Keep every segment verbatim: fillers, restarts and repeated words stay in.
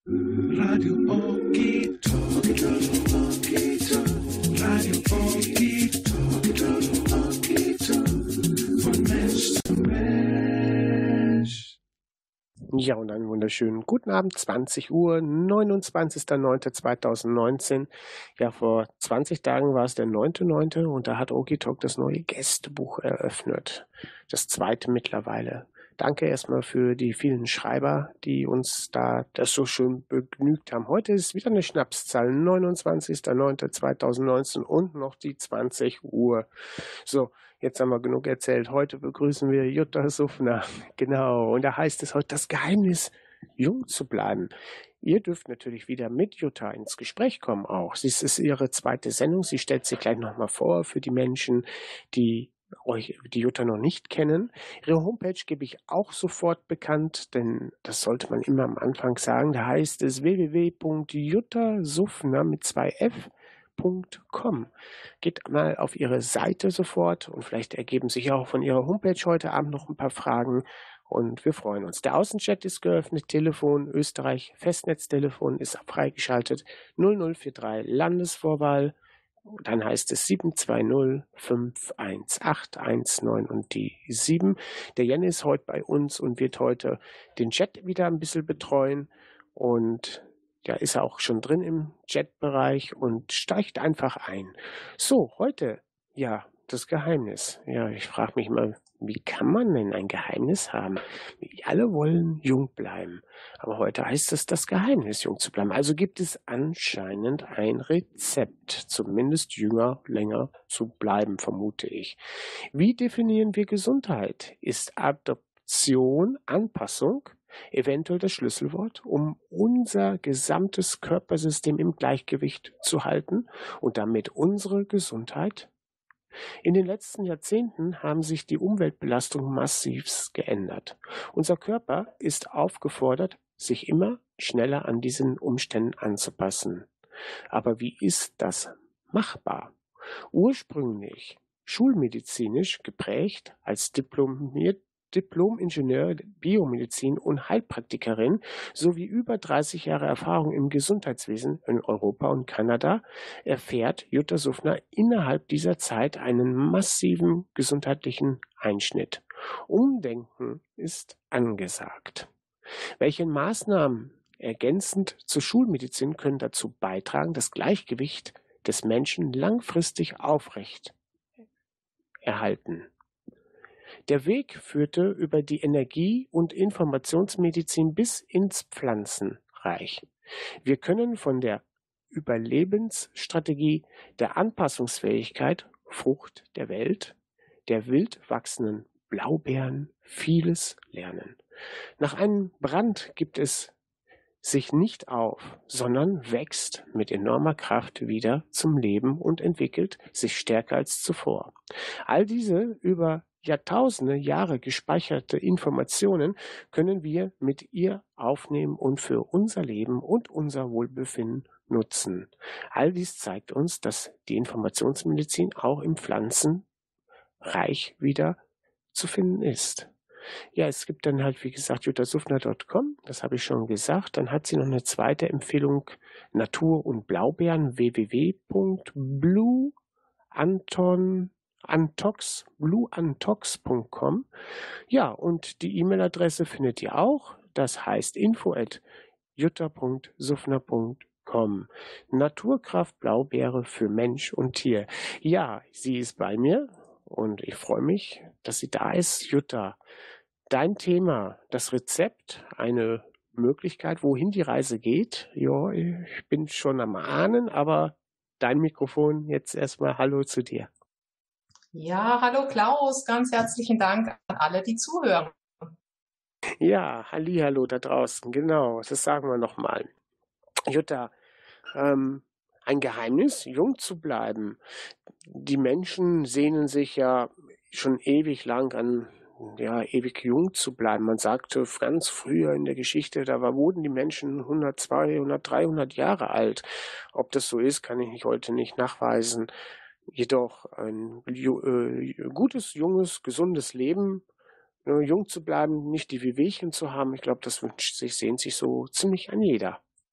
Radio Okito, Okito, Radio Okito, Okito, von Mensch zu Mensch. Ja, und einen wunderschönen guten Abend, zwanzig Uhr, neunundzwanzigster neunter zweitausendneunzehn. Ja, vor zwanzig Tagen war es der neunter neunter und da hat Okitalk das neue Gästebuch eröffnet. Das zweite mittlerweile. Danke erstmal für die vielen Schreiber, die uns da das so schön begnügt haben. Heute ist wieder eine Schnapszahl, neunundzwanzigster neunter zweitausendneunzehn und noch die zwanzig Uhr. So, jetzt haben wir genug erzählt. Heute begrüßen wir Jutta Suffner. Genau, und da heißt es heute das Geheimnis, jung zu bleiben. Ihr dürft natürlich wieder mit Jutta ins Gespräch kommen auch. Es ist ihre zweite Sendung. Sie stellt sich gleich nochmal vor für die Menschen, die euch, die Jutta noch nicht kennen. Ihre Homepage gebe ich auch sofort bekannt, denn das sollte man immer am Anfang sagen. Da heißt es w w w punkt juttasuffner mit zwei f punkt com. Geht mal auf ihre Seite sofort und vielleicht ergeben sich auch von ihrer Homepage heute Abend noch ein paar Fragen und wir freuen uns. Der Außenchat ist geöffnet, Telefon Österreich, Festnetztelefon ist freigeschaltet, null null vier drei Landesvorwahl. Dann heißt es sieben zwei null fünf eins acht eins neun und die sieben. Der Jan ist heute bei uns und wird heute den Chat wieder ein bisschen betreuen. Und ja, ist er auch schon drin im Chatbereich und steigt einfach ein. So, heute, ja, das Geheimnis. Ja, ich frage mich mal, wie kann man denn ein Geheimnis haben? Wir alle wollen jung bleiben. Aber heute heißt es, das Geheimnis, jung zu bleiben. Also gibt es anscheinend ein Rezept, zumindest jünger, länger zu bleiben, vermute ich. Wie definieren wir Gesundheit? Ist Adaption, Anpassung eventuell das Schlüsselwort, um unser gesamtes Körpersystem im Gleichgewicht zu halten und damit unsere Gesundheit? In den letzten Jahrzehnten haben sich die Umweltbelastungen massiv geändert. Unser Körper ist aufgefordert, sich immer schneller an diesen Umständen anzupassen. Aber wie ist das machbar? Ursprünglich schulmedizinisch geprägt als diplomiert Diplom-Ingenieur Biomedizin und Heilpraktikerin sowie über dreißig Jahre Erfahrung im Gesundheitswesen in Europa und Kanada erfährt Jutta Suffner innerhalb dieser Zeit einen massiven gesundheitlichen Einschnitt. Umdenken ist angesagt. Welche Maßnahmen ergänzend zur Schulmedizin können dazu beitragen, das Gleichgewicht des Menschen langfristig aufrecht erhalten? Der Weg führte über die Energie- und Informationsmedizin bis ins Pflanzenreich. Wir können von der Überlebensstrategie, der Anpassungsfähigkeit, Frucht der Welt, der wild wachsenden Blaubeeren vieles lernen. Nach einem Brand gibt es sich nicht auf, sondern wächst mit enormer Kraft wieder zum Leben und entwickelt sich stärker als zuvor. All diese über Jahrtausende Jahre gespeicherte Informationen können wir mit ihr aufnehmen und für unser Leben und unser Wohlbefinden nutzen. All dies zeigt uns, dass die Informationsmedizin auch im Pflanzenreich wieder zu finden ist. Ja, es gibt dann halt, wie gesagt, juttasuffner punkt com, das habe ich schon gesagt. Dann hat sie noch eine zweite Empfehlung, Natur und Blaubeeren, w w w punkt blue anton Antox, blue antox punkt com. Ja, und die E-Mail-Adresse findet ihr auch. Das heißt info at jutta punkt suffner punkt com. Naturkraft Blaubeere für Mensch und Tier. Ja, sie ist bei mir und ich freue mich, dass sie da ist. Jutta, dein Thema, das Rezept, eine Möglichkeit, wohin die Reise geht. Ja, ich bin schon am Ahnen, aber dein Mikrofon jetzt erstmal Hallo zu dir. Ja, hallo Klaus, ganz herzlichen Dank an alle, die zuhören. Ja, hallihallo da draußen, genau, das sagen wir nochmal. Jutta, ähm, ein Geheimnis, jung zu bleiben. Die Menschen sehnen sich ja schon ewig lang an, ja, ewig jung zu bleiben. Man sagte ganz früher in der Geschichte, da wurden die Menschen hundert, zweihundert, dreihundert Jahre alt. Ob das so ist, kann ich nicht heute nicht nachweisen. Jedoch ein äh, gutes, junges, gesundes Leben, äh, jung zu bleiben, nicht die Wehwehchen zu haben, ich glaube, das wünscht sich, sehnt sich so ziemlich an jeder.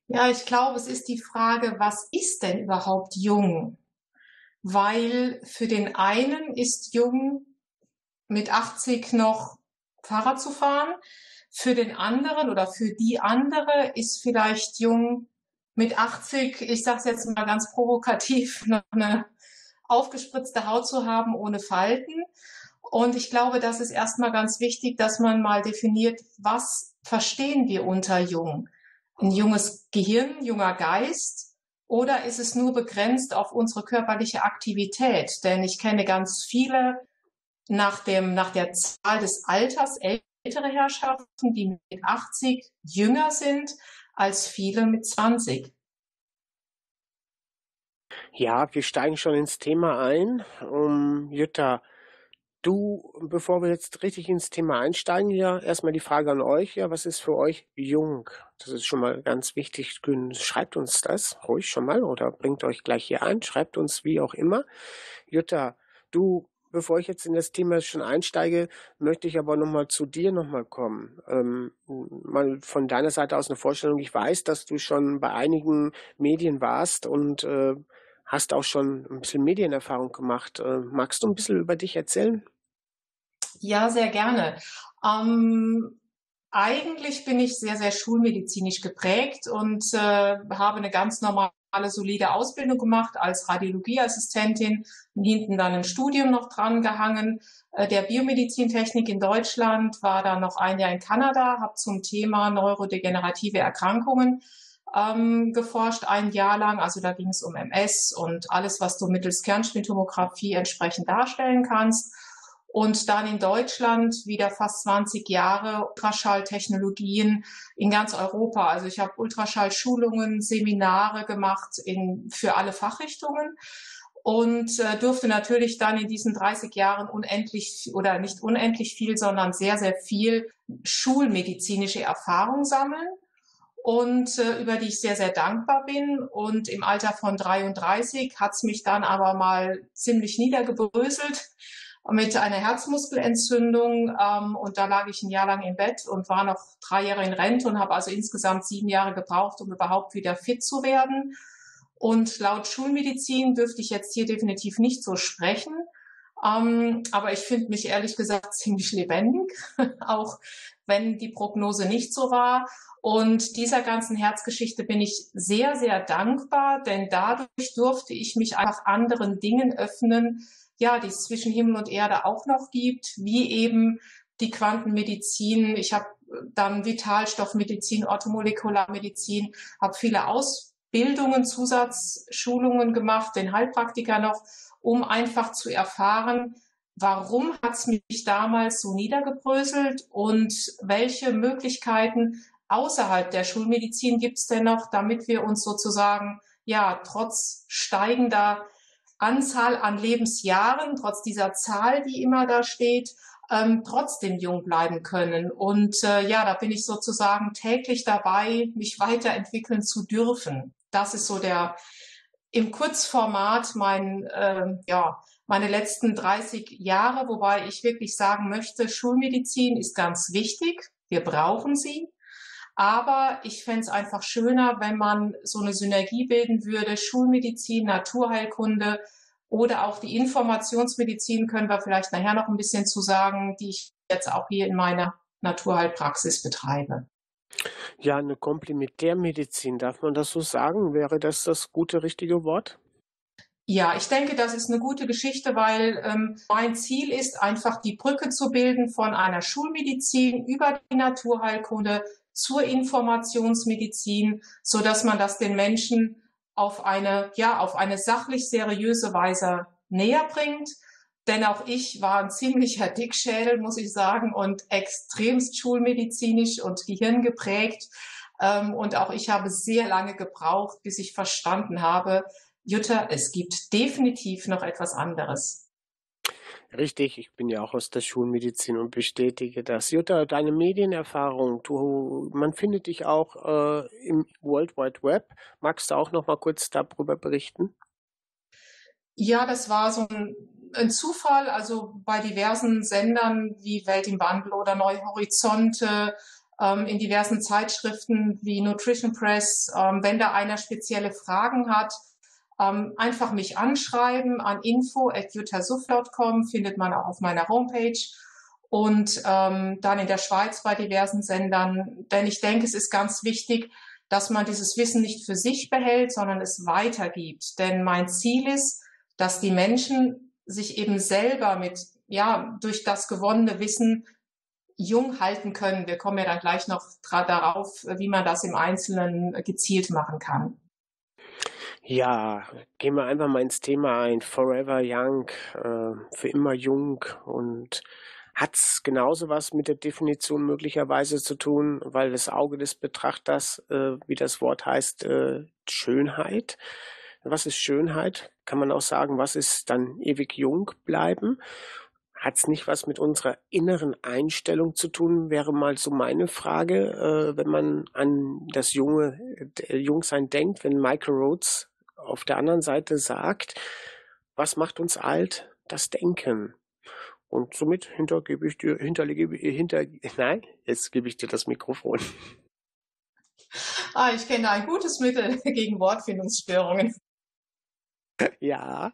Ja, ich glaube, es ist die Frage, was ist denn überhaupt jung? Weil für den einen ist jung, mit achtzig noch Fahrrad zu fahren. Für den anderen oder für die andere ist vielleicht jung, mit achtzig, ich sage es jetzt mal ganz provokativ, noch eine aufgespritzte Haut zu haben ohne Falten. Und ich glaube, das ist erstmal ganz wichtig, dass man mal definiert, was verstehen wir unter jung? Ein junges Gehirn, junger Geist? Oder ist es nur begrenzt auf unsere körperliche Aktivität? Denn ich kenne ganz viele nach dem, nach der Zahl des Alters ältere Herrschaften, die mit achtzig jünger sind als viele mit zwanzig. Ja, wir steigen schon ins Thema ein. Um, Jutta, du, bevor wir jetzt richtig ins Thema einsteigen, ja, erstmal die Frage an euch, ja, was ist für euch jung? Das ist schon mal ganz wichtig. Schreibt uns das ruhig schon mal oder bringt euch gleich hier ein, schreibt uns wie auch immer. Jutta, du, bevor ich jetzt in das Thema schon einsteige, möchte ich aber nochmal zu dir nochmal kommen. Ähm, mal von deiner Seite aus eine Vorstellung. Ich weiß, dass du schon bei einigen Medien warst und äh, hast auch schon ein bisschen Medienerfahrung gemacht. Äh, magst du ein bisschen über dich erzählen? Ja, sehr gerne. Ähm, eigentlich bin ich sehr, sehr schulmedizinisch geprägt und äh, habe eine ganz normale, solide Ausbildung gemacht als Radiologieassistentin und hinten dann ein Studium noch dran gehangen. Äh, der Biomedizintechnik in Deutschland, war dann noch ein Jahr in Kanada, habe zum Thema neurodegenerative Erkrankungen ähm, geforscht, ein Jahr lang. Also da ging es um M S und alles, was du mittels Kernspintomographie entsprechend darstellen kannst. Und dann in Deutschland wieder fast zwanzig Jahre Ultraschalltechnologien in ganz Europa. Also ich habe Ultraschallschulungen, Seminare gemacht in, für alle Fachrichtungen und äh, durfte natürlich dann in diesen dreißig Jahren unendlich oder nicht unendlich viel, sondern sehr, sehr viel schulmedizinische Erfahrung sammeln und äh, über die ich sehr, sehr dankbar bin. Und im Alter von dreiunddreißig hat es mich dann aber mal ziemlich niedergebröselt mit einer Herzmuskelentzündung ähm, und da lag ich ein Jahr lang im Bett und war noch drei Jahre in Rente und habe also insgesamt sieben Jahre gebraucht, um überhaupt wieder fit zu werden. Und laut Schulmedizin dürfte ich jetzt hier definitiv nicht so sprechen, ähm, aber ich finde mich ehrlich gesagt ziemlich lebendig, auch wenn die Prognose nicht so war. Und dieser ganzen Herzgeschichte bin ich sehr, sehr dankbar, denn dadurch durfte ich mich einfach anderen Dingen öffnen, ja, die es zwischen Himmel und Erde auch noch gibt, wie eben die Quantenmedizin. Ich habe dann Vitalstoffmedizin, Orthomolekularmedizin, habe viele Ausbildungen, Zusatzschulungen gemacht, den Heilpraktiker noch, um einfach zu erfahren, warum hat es mich damals so niedergebröselt und welche Möglichkeiten außerhalb der Schulmedizin gibt es denn noch, damit wir uns sozusagen, ja, trotz steigender Anzahl an Lebensjahren, trotz dieser Zahl, die immer da steht, ähm, trotzdem jung bleiben können. Und äh, ja, da bin ich sozusagen täglich dabei, mich weiterentwickeln zu dürfen. Das ist so der im Kurzformat mein, äh, ja, meine letzten dreißig Jahre, wobei ich wirklich sagen möchte, Schulmedizin ist ganz wichtig. Wir brauchen sie. Aber ich fände es einfach schöner, wenn man so eine Synergie bilden würde, Schulmedizin, Naturheilkunde oder auch die Informationsmedizin, können wir vielleicht nachher noch ein bisschen zu sagen, die ich jetzt auch hier in meiner Naturheilpraxis betreibe. Ja, eine Komplementärmedizin, darf man das so sagen? Wäre das das gute, richtige Wort? Ja, ich denke, das ist eine gute Geschichte, weil ähm, mein Ziel ist, einfach die Brücke zu bilden von einer Schulmedizin über die Naturheilkunde zur Informationsmedizin, so dass man das den Menschen auf eine, ja, auf eine sachlich seriöse Weise näher bringt. Denn auch ich war ein ziemlicher Dickschädel, muss ich sagen, und extremst schulmedizinisch und gehirngeprägt. Ähm, und auch ich habe sehr lange gebraucht, bis ich verstanden habe, Jutta, es gibt definitiv noch etwas anderes. Richtig, ich bin ja auch aus der Schulmedizin und bestätige das. Jutta, deine Medienerfahrung, du, man findet dich auch äh, im World Wide Web. Magst du auch noch mal kurz darüber berichten? Ja, das war so ein, ein Zufall, also bei diversen Sendern wie Welt im Wandel oder Neue Horizonte, ähm, in diversen Zeitschriften wie Nutrition Press. Ähm, wenn da einer spezielle Fragen hat, ähm, einfach mich anschreiben an info at jutasuf punkt com, findet man auch auf meiner Homepage. Und ähm, dann in der Schweiz bei diversen Sendern. Denn ich denke, es ist ganz wichtig, dass man dieses Wissen nicht für sich behält, sondern es weitergibt. Denn mein Ziel ist, dass die Menschen sich eben selber mit, ja, durch das gewonnene Wissen jung halten können. Wir kommen ja dann gleich noch darauf, wie man das im Einzelnen gezielt machen kann. Ja, gehen wir einfach mal ins Thema ein. Forever Young, äh, für immer jung, und hat's genauso was mit der Definition möglicherweise zu tun, weil das Auge des Betrachters, äh, wie das Wort heißt, äh, Schönheit. Was ist Schönheit? Kann man auch sagen, was ist dann ewig jung bleiben? Hat's nicht was mit unserer inneren Einstellung zu tun, wäre mal so meine Frage, äh, wenn man an das junge äh, Jungsein denkt, wenn Michael Rhodes auf der anderen Seite sagt, was macht uns alt? Das Denken. Und somit hintergebe ich dir, hinterlege, hinter, nein, jetzt gebe ich dir das Mikrofon. Ah, ich kenne ein gutes Mittel gegen Wortfindungsstörungen. Ja.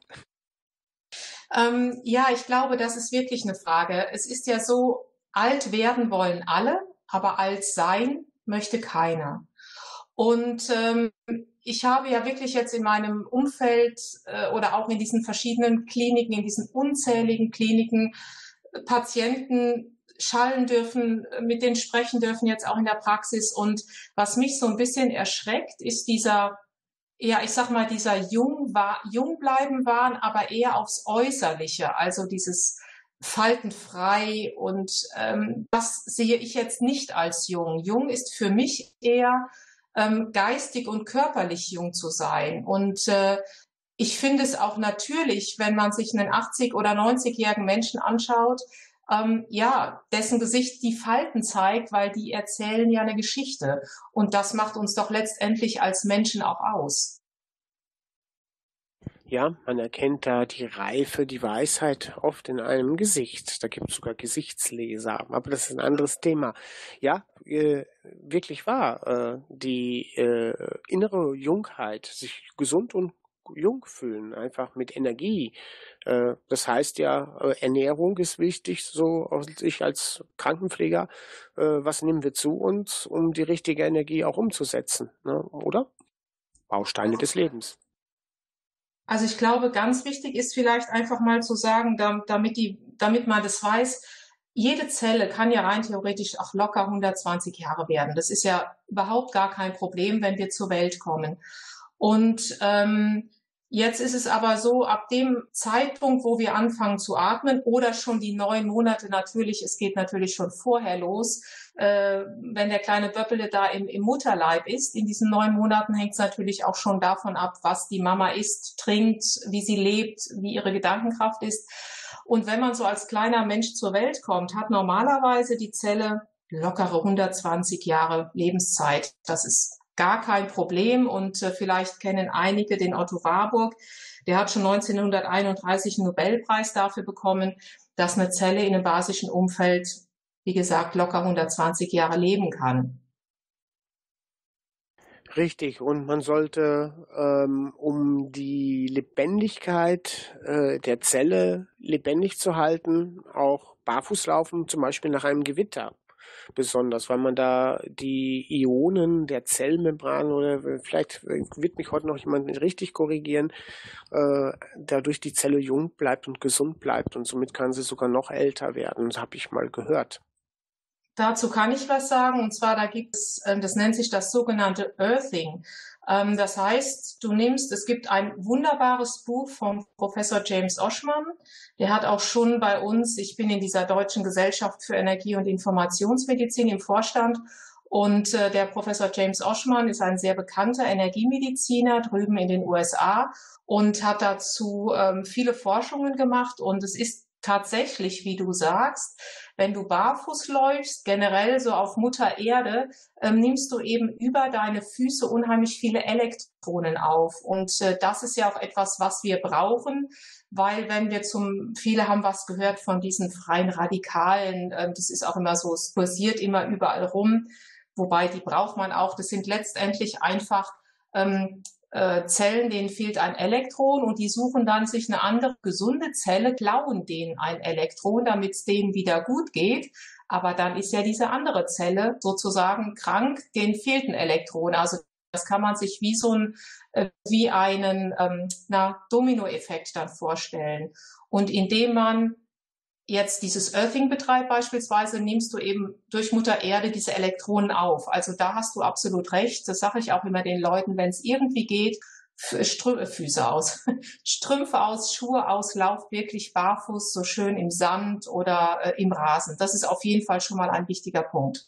Ähm, ja, ich glaube, das ist wirklich eine Frage. Es ist ja so, alt werden wollen alle, aber alt sein möchte keiner. Und ähm, ich habe ja wirklich jetzt in meinem Umfeld äh, oder auch in diesen verschiedenen Kliniken, in diesen unzähligen Kliniken äh, Patienten schallen dürfen, mit denen sprechen dürfen, jetzt auch in der Praxis. Und was mich so ein bisschen erschreckt, ist dieser, ja, ich sag mal, dieser jung, war, jung bleiben Wahn, aber eher aufs Äußerliche, also dieses faltenfrei. Und ähm, das sehe ich jetzt nicht als jung. Jung ist für mich eher ähm, geistig und körperlich jung zu sein. Und äh, ich finde es auch natürlich, wenn man sich einen achtzig- oder neunzigjährigen Menschen anschaut, ähm, ja, dessen Gesicht die Falten zeigt, weil die erzählen ja eine Geschichte. Und das macht uns doch letztendlich als Menschen auch aus. Ja, man erkennt da die Reife, die Weisheit oft in einem Gesicht. Da gibt es sogar Gesichtsleser, aber das ist ein anderes Thema. Ja, äh, wirklich wahr. Äh, die äh, innere Jungheit, sich gesund und jung fühlen, einfach mit Energie. Äh, das heißt ja, äh, Ernährung ist wichtig, so aus ich als Krankenpfleger. Äh, was nehmen wir zu uns, um die richtige Energie auch umzusetzen, ne? Oder? Bausteine des Lebens. Also ich glaube, ganz wichtig ist vielleicht einfach mal zu sagen, damit die, damit man das weiß, jede Zelle kann ja rein theoretisch auch locker hundertzwanzig Jahre werden. Das ist ja überhaupt gar kein Problem, wenn wir zur Welt kommen. Und ähm, jetzt ist es aber so, ab dem Zeitpunkt, wo wir anfangen zu atmen oder schon die neun Monate natürlich, es geht natürlich schon vorher los, äh, wenn der kleine Böppele da im, im Mutterleib ist, in diesen neun Monaten hängt es natürlich auch schon davon ab, was die Mama isst, trinkt, wie sie lebt, wie ihre Gedankenkraft ist. Und wenn man so als kleiner Mensch zur Welt kommt, hat normalerweise die Zelle lockere hundertzwanzig Jahre Lebenszeit. Das ist gar kein Problem, und äh, vielleicht kennen einige den Otto Warburg. Der hat schon neunzehnhunderteinunddreißig einen Nobelpreis dafür bekommen, dass eine Zelle in einem basischen Umfeld, wie gesagt, locker hundertzwanzig Jahre leben kann. Richtig, und man sollte, ähm, um die Lebendigkeit äh, der Zelle lebendig zu halten, auch barfuß laufen, zum Beispiel nach einem Gewitter. Besonders, weil man da die Ionen der Zellmembran, oder vielleicht wird mich heute noch jemand richtig korrigieren, äh, dadurch die Zelle jung bleibt und gesund bleibt, und somit kann sie sogar noch älter werden. Das habe ich mal gehört. Dazu kann ich was sagen, und zwar da gibt es, das nennt sich das sogenannte Earthing. Das heißt, du nimmst, es gibt ein wunderbares Buch vom Professor James Oschman, der hat auch schon bei uns, ich bin in dieser Deutschen Gesellschaft für Energie- und Informationsmedizin im Vorstand, und der Professor James Oschman ist ein sehr bekannter Energiemediziner drüben in den U S A und hat dazu viele Forschungen gemacht, und es ist tatsächlich, wie du sagst, wenn du barfuß läufst, generell so auf Mutter Erde, ähm, nimmst du eben über deine Füße unheimlich viele Elektronen auf. Und äh, das ist ja auch etwas, was wir brauchen, weil wenn wir zum, viele haben was gehört von diesen freien Radikalen, ähm, das ist auch immer so, es kursiert immer überall rum, wobei die braucht man auch. Das sind letztendlich einfach ähm, äh, Zellen, denen fehlt ein Elektron und die suchen dann sich eine andere gesunde Zelle, klauen denen ein Elektron, damit es denen wieder gut geht. Aber dann ist ja diese andere Zelle sozusagen krank, denen fehlt ein Elektron. Also das kann man sich wie so ein, äh, wie einen ähm, na, Dominoeffekt dann vorstellen. Und indem man jetzt dieses Earthing betreibt beispielsweise, nimmst du eben durch Mutter Erde diese Elektronen auf. Also da hast du absolut recht. Das sage ich auch immer den Leuten, wenn es irgendwie geht, Strü Füße aus, Strümpfe aus, Schuhe aus, lauft wirklich barfuß, so schön im Sand oder äh, im Rasen. Das ist auf jeden Fall schon mal ein wichtiger Punkt.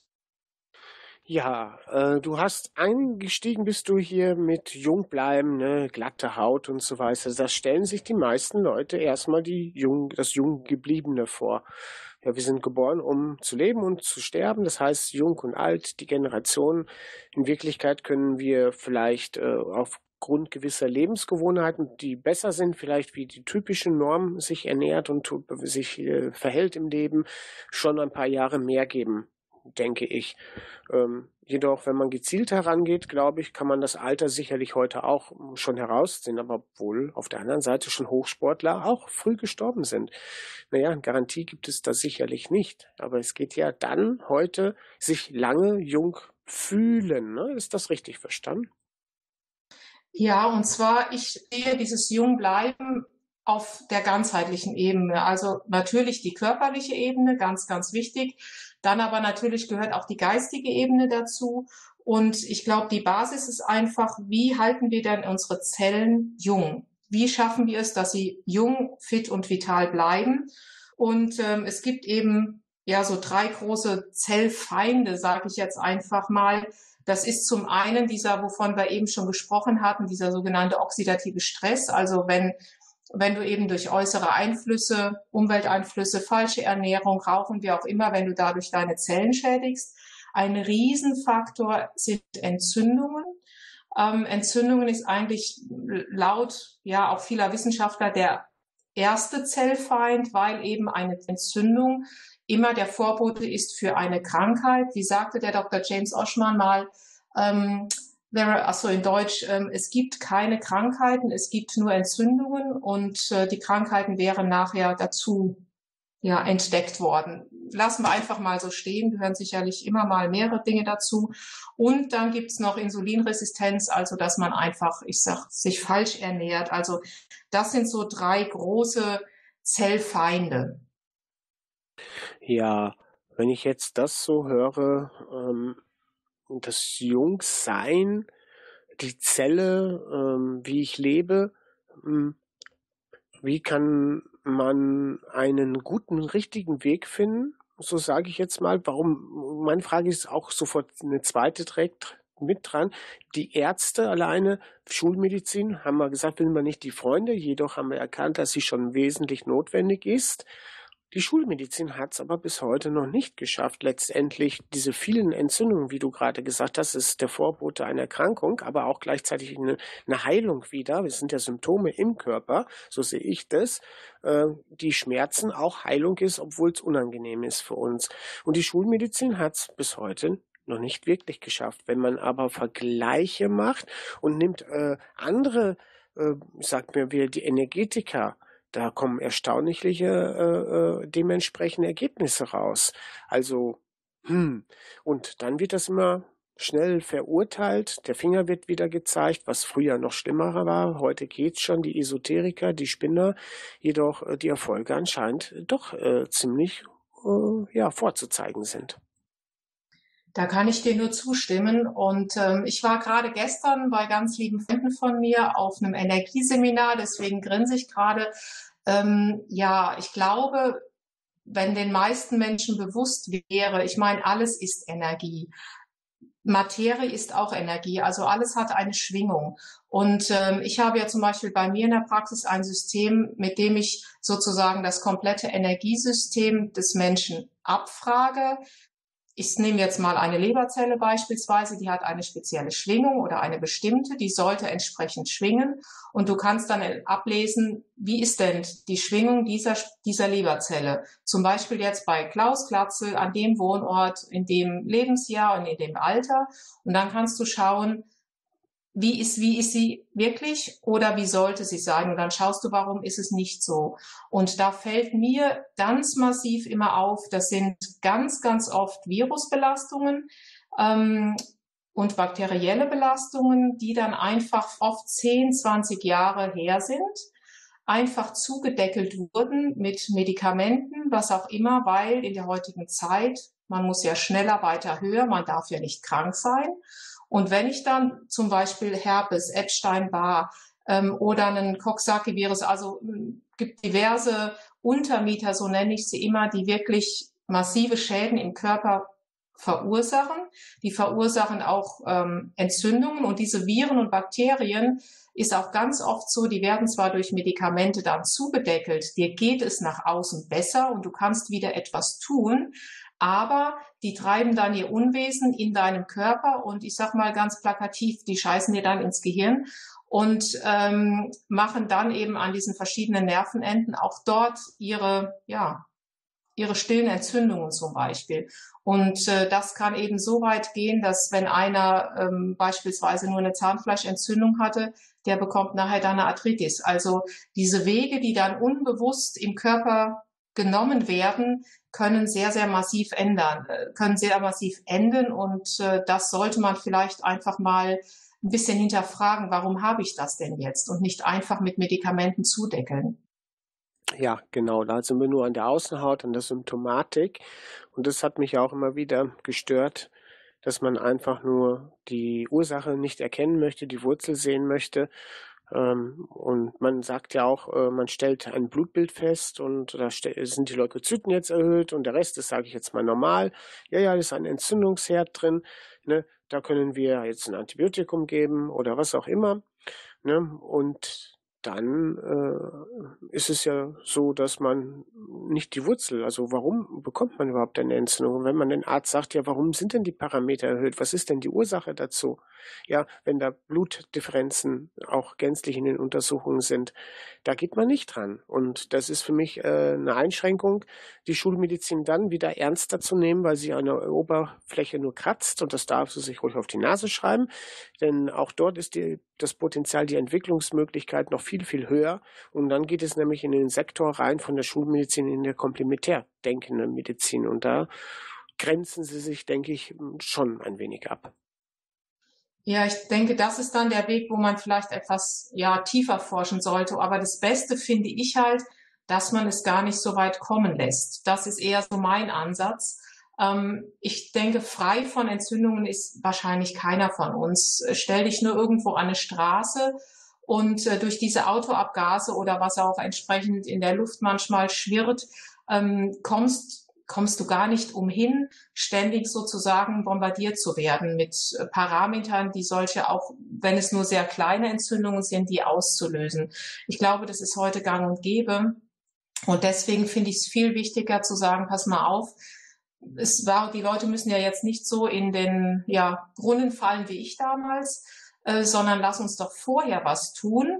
Ja, äh, du hast eingestiegen bist du hier mit jung bleiben, ne, glatte Haut und so weiter. Da stellen sich die meisten Leute erstmal die jung, das jung gebliebene vor. Ja, wir sind geboren, um zu leben und zu sterben. Das heißt, jung und alt, die Generation. In Wirklichkeit können wir vielleicht äh, aufgrund gewisser Lebensgewohnheiten, die besser sind, vielleicht wie die typische Norm sich ernährt und tu- sich äh, verhält im Leben, schon ein paar Jahre mehr geben, denke ich. Ähm, jedoch, wenn man gezielt herangeht, glaube ich, kann man das Alter sicherlich heute auch schon herausziehen, aber obwohl auf der anderen Seite schon Hochsportler auch früh gestorben sind. Naja, Garantie gibt es da sicherlich nicht, aber es geht ja dann heute, sich lange jung fühlen, ne? Ist das richtig verstanden? Ja, und zwar, ich sehe dieses Jungbleiben auf der ganzheitlichen Ebene. Also natürlich die körperliche Ebene, ganz, ganz wichtig. Dann aber natürlich gehört auch die geistige Ebene dazu. Und ich glaube, die Basis ist einfach, wie halten wir denn unsere Zellen jung? Wie schaffen wir es, dass sie jung, fit und vital bleiben? Und ähm, es gibt eben ja so drei große Zellfeinde, sage ich jetzt einfach mal. Das ist zum einen dieser, wovon wir eben schon gesprochen hatten, dieser sogenannte oxidative Stress. Also wenn, wenn du eben durch äußere Einflüsse, Umwelteinflüsse, falsche Ernährung, Rauchen, wie auch immer, wenn du dadurch deine Zellen schädigst. Ein Riesenfaktor sind Entzündungen. Ähm, Entzündungen ist eigentlich laut, ja, auch vieler Wissenschaftler der erste Zellfeind, weil eben eine Entzündung immer der Vorbote ist für eine Krankheit. Wie sagte der Doktor James Oschman mal, ähm, there, achso in Deutsch, ähm, es gibt keine Krankheiten, es gibt nur Entzündungen und äh, die Krankheiten wären nachher dazu ja, entdeckt worden. Lassen wir einfach mal so stehen, gehören sicherlich immer mal mehrere Dinge dazu. Und dann gibt's noch Insulinresistenz, also dass man einfach, ich sag, sich falsch ernährt. Also das sind so drei große Zellfeinde. Ja, wenn ich jetzt das so höre, ähm, das Jungsein, die Zelle, ähm, wie ich lebe, ähm, wie kann man einen guten, richtigen Weg finden? So sage ich jetzt mal. Warum? Meine Frage ist auch sofort eine zweite direkt mit dran. Die Ärzte alleine, Schulmedizin, haben wir gesagt, will man nicht die Freunde. Jedoch haben wir erkannt, dass sie schon wesentlich notwendig ist. Die Schulmedizin hat es aber bis heute noch nicht geschafft, letztendlich diese vielen Entzündungen, wie du gerade gesagt hast, ist der Vorbote einer Erkrankung, aber auch gleichzeitig eine, eine Heilung wieder. Es sind ja Symptome im Körper, so sehe ich das, äh, die Schmerzen auch Heilung ist, obwohl es unangenehm ist für uns. Und die Schulmedizin hat es bis heute noch nicht wirklich geschafft. Wenn man aber Vergleiche macht und nimmt äh, andere, äh, sagt mir wieder die Energetiker, da kommen erstaunliche äh, äh, dementsprechende Ergebnisse raus. Also, hm, und dann wird das immer schnell verurteilt. Der Finger wird wieder gezeigt, was früher noch schlimmer war. Heute geht's schon, die Esoteriker, die Spinner. Jedoch äh, die Erfolge anscheinend doch äh, ziemlich äh, ja, vorzuzeigen sind. Da kann ich dir nur zustimmen. Und ähm, ich war gerade gestern bei ganz lieben Freunden von mir auf einem Energieseminar, deswegen grinse ich gerade. Ähm, ja, ich glaube, wenn den meisten Menschen bewusst wäre, ich meine, alles ist Energie. Materie ist auch Energie, also alles hat eine Schwingung. Und ähm, ich habe ja zum Beispiel bei mir in der Praxis ein System, mit dem ich sozusagen das komplette Energiesystem des Menschen abfrage. Ich nehme jetzt mal eine Leberzelle beispielsweise, die hat eine spezielle Schwingung oder eine bestimmte, die sollte entsprechend schwingen. Und du kannst dann ablesen, wie ist denn die Schwingung dieser, dieser Leberzelle? Zum Beispiel jetzt bei Klaus Glatzel an dem Wohnort, in dem Lebensjahr und in dem Alter. Und dann kannst du schauen, wie ist, wie ist sie wirklich oder wie sollte sie sein? Und dann schaust du, warum ist es nicht so? Und da fällt mir ganz massiv immer auf, das sind ganz, ganz oft Virusbelastungen ähm, und bakterielle Belastungen, die dann einfach oft zehn, zwanzig Jahre her sind, einfach zugedeckelt wurden mit Medikamenten, was auch immer, weil in der heutigen Zeit, man muss ja schneller, weiter, höher, man darf ja nicht krank sein. Und wenn ich dann zum Beispiel Herpes, Epstein-Barr ähm, oder einen Coxsackie-Virus, also äh, gibt diverse Untermieter, so nenne ich sie immer, die wirklich massive Schäden im Körper verursachen. Die verursachen auch ähm, Entzündungen und diese Viren und Bakterien ist auch ganz oft so, die werden zwar durch Medikamente dann zugedeckelt, dir geht es nach außen besser und du kannst wieder etwas tun, aber die treiben dann ihr Unwesen in deinem Körper und ich sag mal ganz plakativ, die scheißen dir dann ins Gehirn und ähm, machen dann eben an diesen verschiedenen Nervenenden auch dort ihre, ja, ihre stillen Entzündungen zum Beispiel. Und äh, das kann eben so weit gehen, dass wenn einer ähm, beispielsweise nur eine Zahnfleischentzündung hatte, der bekommt nachher dann eine Arthritis. Also diese Wege, die dann unbewusst im Körper genommen werden, können sehr, sehr massiv ändern, können sehr massiv enden und äh, das sollte man vielleicht einfach mal ein bisschen hinterfragen, warum habe ich das denn jetzt und nicht einfach mit Medikamenten zudeckeln. Ja, genau, da sind wir nur an der Außenhaut, an der Symptomatik und das hat mich auch immer wieder gestört, dass man einfach nur die Ursache nicht erkennen möchte, die Wurzel sehen möchte. Und man sagt ja auch, man stellt ein Blutbild fest und da sind die Leukozyten jetzt erhöht und der Rest ist, sage ich jetzt mal, normal. Ja, ja, da ist ein Entzündungsherd drin. Ne? Da können wir jetzt ein Antibiotikum geben oder was auch immer. Ne? Und dann äh, ist es ja so, dass man nicht die Wurzel, also warum bekommt man überhaupt eine Entzündung? Und wenn man den Arzt sagt, ja, warum sind denn die Parameter erhöht? Was ist denn die Ursache dazu? Ja, wenn da Blutdifferenzen auch gänzlich in den Untersuchungen sind, da geht man nicht dran. Und das ist für mich äh, eine Einschränkung, die Schulmedizin dann wieder ernster zu nehmen, weil sie an der Oberfläche nur kratzt und das darf sie sich ruhig auf die Nase schreiben, denn auch dort ist die, das Potenzial, die Entwicklungsmöglichkeit noch viel, viel höher und dann geht es nämlich in den Sektor rein von der Schulmedizin in der komplementär denkende Medizin und da grenzen sie sich, denke ich, schon ein wenig ab. Ja, ich denke, das ist dann der Weg, wo man vielleicht etwas ja tiefer forschen sollte. Aber das Beste finde ich halt, dass man es gar nicht so weit kommen lässt. Das ist eher so mein Ansatz. Ähm, ich denke, frei von Entzündungen ist wahrscheinlich keiner von uns. Stell dich nur irgendwo an eine Straße und äh, durch diese Autoabgase oder was auch entsprechend in der Luft manchmal schwirrt, ähm, kommst kommst du gar nicht umhin, ständig sozusagen bombardiert zu werden mit Parametern, die solche auch, wenn es nur sehr kleine Entzündungen sind, die auszulösen. Ich glaube, das ist heute gang und gäbe. Und deswegen finde ich es viel wichtiger zu sagen, pass mal auf, es war, die Leute müssen ja jetzt nicht so in den ja, Brunnen fallen wie ich damals, äh, sondern lass uns doch vorher was tun.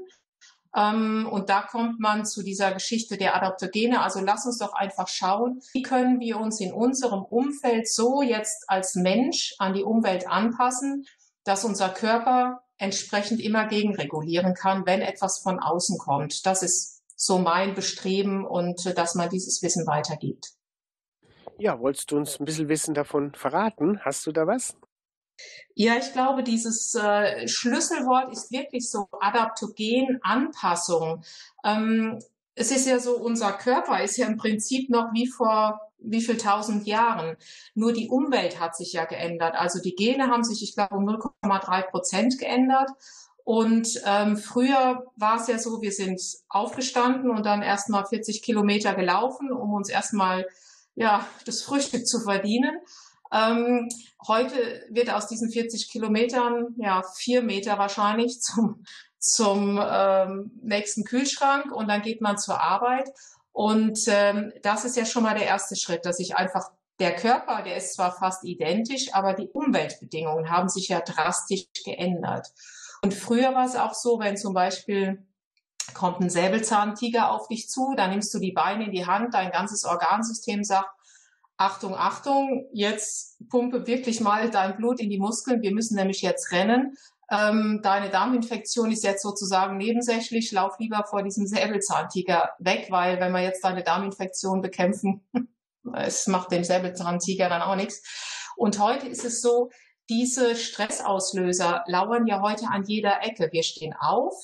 Um, und da kommt man zu dieser Geschichte der Adaptogene. Also lass uns doch einfach schauen, wie können wir uns in unserem Umfeld so jetzt als Mensch an die Umwelt anpassen, dass unser Körper entsprechend immer gegenregulieren kann, wenn etwas von außen kommt. Das ist so mein Bestreben und dass man dieses Wissen weitergibt. Ja, wolltest du uns ein bisschen Wissen davon verraten? Hast du da was? Ja, ich glaube, dieses äh, Schlüsselwort ist wirklich so adaptogen, Anpassung. Ähm, es ist ja so, unser Körper ist ja im Prinzip noch wie vor wie viel tausend Jahren. Nur die Umwelt hat sich ja geändert. Also die Gene haben sich, ich glaube, um null Komma drei Prozent geändert. Und ähm, früher war es ja so, wir sind aufgestanden und dann erstmal vierzig Kilometer gelaufen, um uns erstmal ja das Frühstück zu verdienen. Ähm, heute wird aus diesen vierzig Kilometern, ja, vier Meter wahrscheinlich zum, zum ähm, nächsten Kühlschrank und dann geht man zur Arbeit. Und ähm, das ist ja schon mal der erste Schritt, dass ich einfach, der Körper, der ist zwar fast identisch, aber die Umweltbedingungen haben sich ja drastisch geändert. Und früher war es auch so, wenn zum Beispiel kommt ein Säbelzahntiger auf dich zu, dann nimmst du die Beine in die Hand, dein ganzes Organsystem sagt, Achtung, Achtung, jetzt pumpe wirklich mal dein Blut in die Muskeln, wir müssen nämlich jetzt rennen. Ähm, deine Darminfektion ist jetzt sozusagen nebensächlich, lauf lieber vor diesem Säbelzahntiger weg, weil wenn wir jetzt deine Darminfektion bekämpfen, es macht dem Säbelzahntiger dann auch nichts. Und heute ist es so, diese Stressauslöser lauern ja heute an jeder Ecke. Wir stehen auf,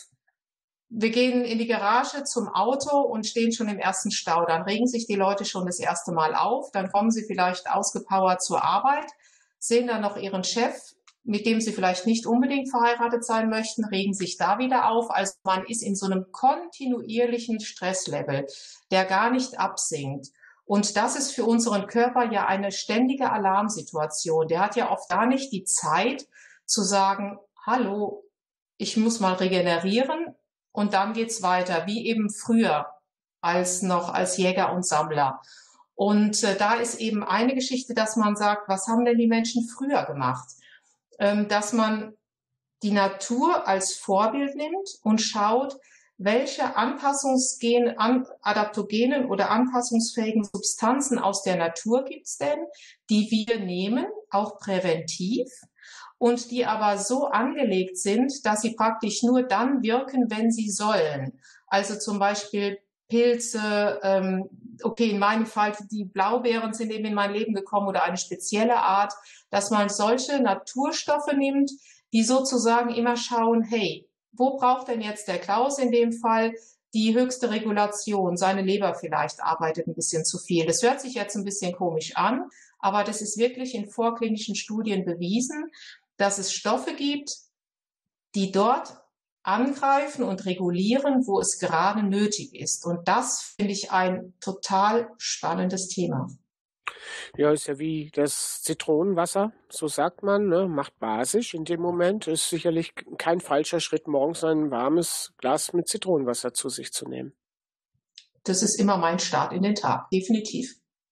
wir gehen in die Garage zum Auto und stehen schon im ersten Stau. Dann regen sich die Leute schon das erste Mal auf. Dann kommen sie vielleicht ausgepowert zur Arbeit, sehen dann noch ihren Chef, mit dem sie vielleicht nicht unbedingt verheiratet sein möchten, regen sich da wieder auf. Also man ist in so einem kontinuierlichen Stresslevel, der gar nicht absinkt. Und das ist für unseren Körper ja eine ständige Alarmsituation. Der hat ja oft gar nicht die Zeit zu sagen, hallo, ich muss mal regenerieren und dann geht's weiter, wie eben früher als noch als Jäger und Sammler. Und äh, da ist eben eine Geschichte, dass man sagt, was haben denn die Menschen früher gemacht? Ähm, dass man die Natur als Vorbild nimmt und schaut, welche Anpassungsgen, an, adaptogenen oder anpassungsfähigen Substanzen aus der Natur gibt's denn, die wir nehmen, auch präventiv, und die aber so angelegt sind, dass sie praktisch nur dann wirken, wenn sie sollen. Also zum Beispiel Pilze, ähm, okay, in meinem Fall die Blaubeeren sind eben in mein Leben gekommen oder eine spezielle Art, dass man solche Naturstoffe nimmt, die sozusagen immer schauen, hey, wo braucht denn jetzt der Klaus in dem Fall die höchste Regulation? Seine Leber vielleicht arbeitet ein bisschen zu viel. Das hört sich jetzt ein bisschen komisch an, aber das ist wirklich in vorklinischen Studien bewiesen, dass es Stoffe gibt, die dort angreifen und regulieren, wo es gerade nötig ist. Und das finde ich ein total spannendes Thema. Ja, ist ja wie das Zitronenwasser, so sagt man, ne? Macht basisch in dem Moment. Ist sicherlich kein falscher Schritt, morgens ein warmes Glas mit Zitronenwasser zu sich zu nehmen. Das ist immer mein Start in den Tag, definitiv.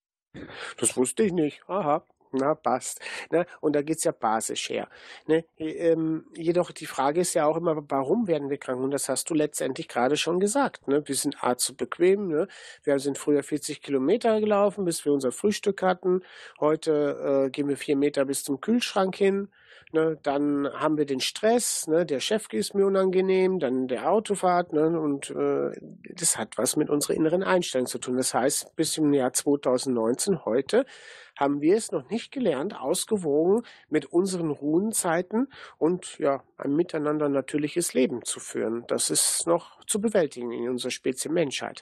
Das wusste ich nicht. Aha. Na, passt. Ne? Und da geht's ja basisch her. Ne? Ähm, jedoch die Frage ist ja auch immer, warum werden wir krank? Und das hast du letztendlich gerade schon gesagt. Ne? Wir sind A zu bequem. Ne? Wir sind früher vierzig Kilometer gelaufen, bis wir unser Frühstück hatten. Heute äh, gehen wir vier Meter bis zum Kühlschrank hin. Ne? Dann haben wir den Stress. Ne? Der Chef ist mir unangenehm. Dann der Autofahrt. Ne? Und äh, das hat was mit unserer inneren Einstellung zu tun. Das heißt, bis im Jahr zweitausendneunzehn, heute, haben wir es noch nicht gelernt, ausgewogen mit unseren Ruhenzeiten und ja, ein miteinander natürliches Leben zu führen. Das ist noch zu bewältigen in unserer Spezies Menschheit.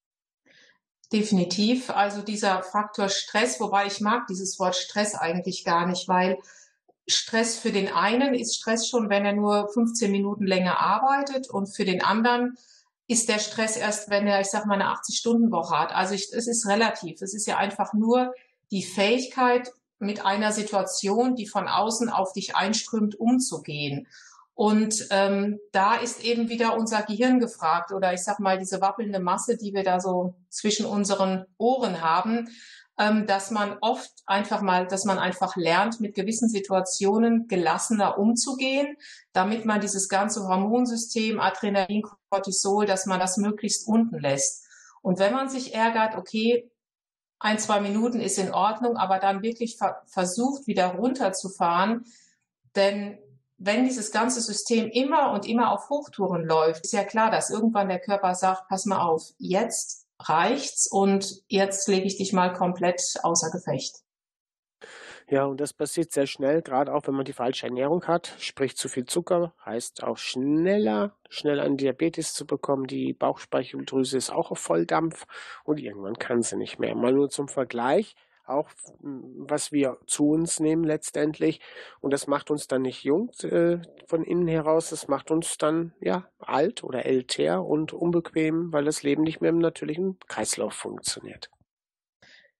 Definitiv. Also dieser Faktor Stress, wobei ich mag dieses Wort Stress eigentlich gar nicht, weil Stress für den einen ist Stress schon, wenn er nur fünfzehn Minuten länger arbeitet, und für den anderen ist der Stress erst, wenn er, ich sag mal, eine achtzig-Stunden-Woche hat. Also ich, es ist relativ. Es ist ja einfach nur die Fähigkeit, mit einer Situation, die von außen auf dich einströmt, umzugehen. Und ähm, da ist eben wieder unser Gehirn gefragt, oder ich sag mal, diese wappelnde Masse, die wir da so zwischen unseren Ohren haben, ähm, dass man oft einfach mal, dass man einfach lernt, mit gewissen Situationen gelassener umzugehen, damit man dieses ganze Hormonsystem, Adrenalin, Cortisol, dass man das möglichst unten lässt. Und wenn man sich ärgert, okay, ein, zwei Minuten ist in Ordnung, aber dann wirklich ver- versucht, wieder runterzufahren. Denn wenn dieses ganze System immer und immer auf Hochtouren läuft, ist ja klar, dass irgendwann der Körper sagt, pass mal auf, jetzt reicht's und jetzt lege ich dich mal komplett außer Gefecht. Ja, und das passiert sehr schnell, gerade auch wenn man die falsche Ernährung hat, sprich zu viel Zucker, heißt auch schneller, schnell einen Diabetes zu bekommen. Die Bauchspeicheldrüse ist auch auf Volldampf und irgendwann kann sie nicht mehr. Mal nur zum Vergleich, auch was wir zu uns nehmen letztendlich, und das macht uns dann nicht jung äh, von innen heraus, das macht uns dann ja alt oder älter und unbequem, weil das Leben nicht mehr im natürlichen Kreislauf funktioniert.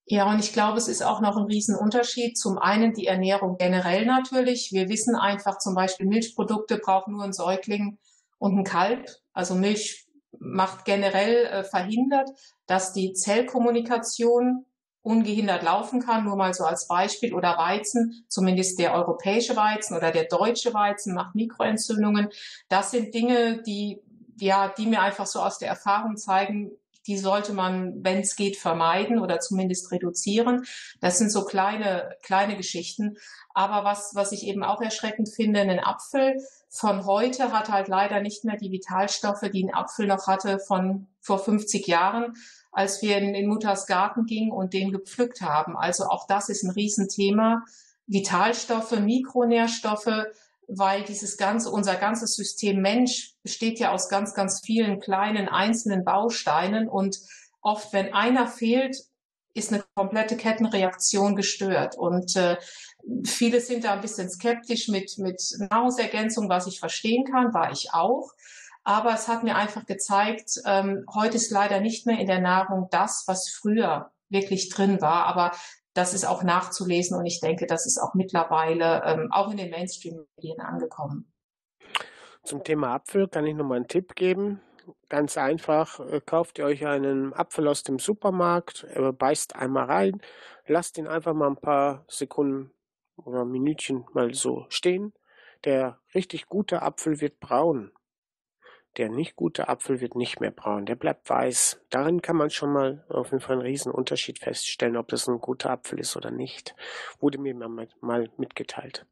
Ja, und ich glaube, es ist auch noch ein Riesenunterschied. Zum einen die Ernährung generell natürlich. Wir wissen einfach, zum Beispiel Milchprodukte brauchen nur ein Säugling und ein Kalb. Also Milch macht generell äh, verhindert, dass die Zellkommunikation ungehindert laufen kann. Nur mal so als Beispiel. Oder Weizen, zumindest der europäische Weizen oder der deutsche Weizen macht Mikroentzündungen. Das sind Dinge, die, ja, die mir einfach so aus der Erfahrung zeigen, die sollte man, wenn es geht, vermeiden oder zumindest reduzieren. Das sind so kleine, kleine Geschichten. Aber was, was ich eben auch erschreckend finde, ein Apfel von heute hat halt leider nicht mehr die Vitalstoffe, die ein Apfel noch hatte von vor fünfzig Jahren, als wir in, in Mutters Garten gingen und den gepflückt haben. Also auch das ist ein Riesenthema. Vitalstoffe, Mikronährstoffe, weil dieses ganze, unser ganzes System Mensch besteht ja aus ganz, ganz vielen kleinen einzelnen Bausteinen und oft, wenn einer fehlt, ist eine komplette Kettenreaktion gestört und äh, viele sind da ein bisschen skeptisch mit, mit Nahrungsergänzung, was ich verstehen kann, war ich auch. Aber es hat mir einfach gezeigt, ähm, heute ist leider nicht mehr in der Nahrung das, was früher wirklich drin war, aber das ist auch nachzulesen und ich denke, das ist auch mittlerweile ähm, auch in den Mainstream-Medien angekommen. Zum Thema Apfel kann ich nochmal einen Tipp geben. Ganz einfach, äh, kauft ihr euch einen Apfel aus dem Supermarkt, äh, beißt einmal rein, lasst ihn einfach mal ein paar Sekunden oder Minütchen mal so stehen. Der richtig gute Apfel wird braun. Der nicht gute Apfel wird nicht mehr braun, der bleibt weiß. Darin kann man schon mal auf jeden Fall einen riesen Unterschied feststellen, ob das ein guter Apfel ist oder nicht. Wurde mir mal mitgeteilt.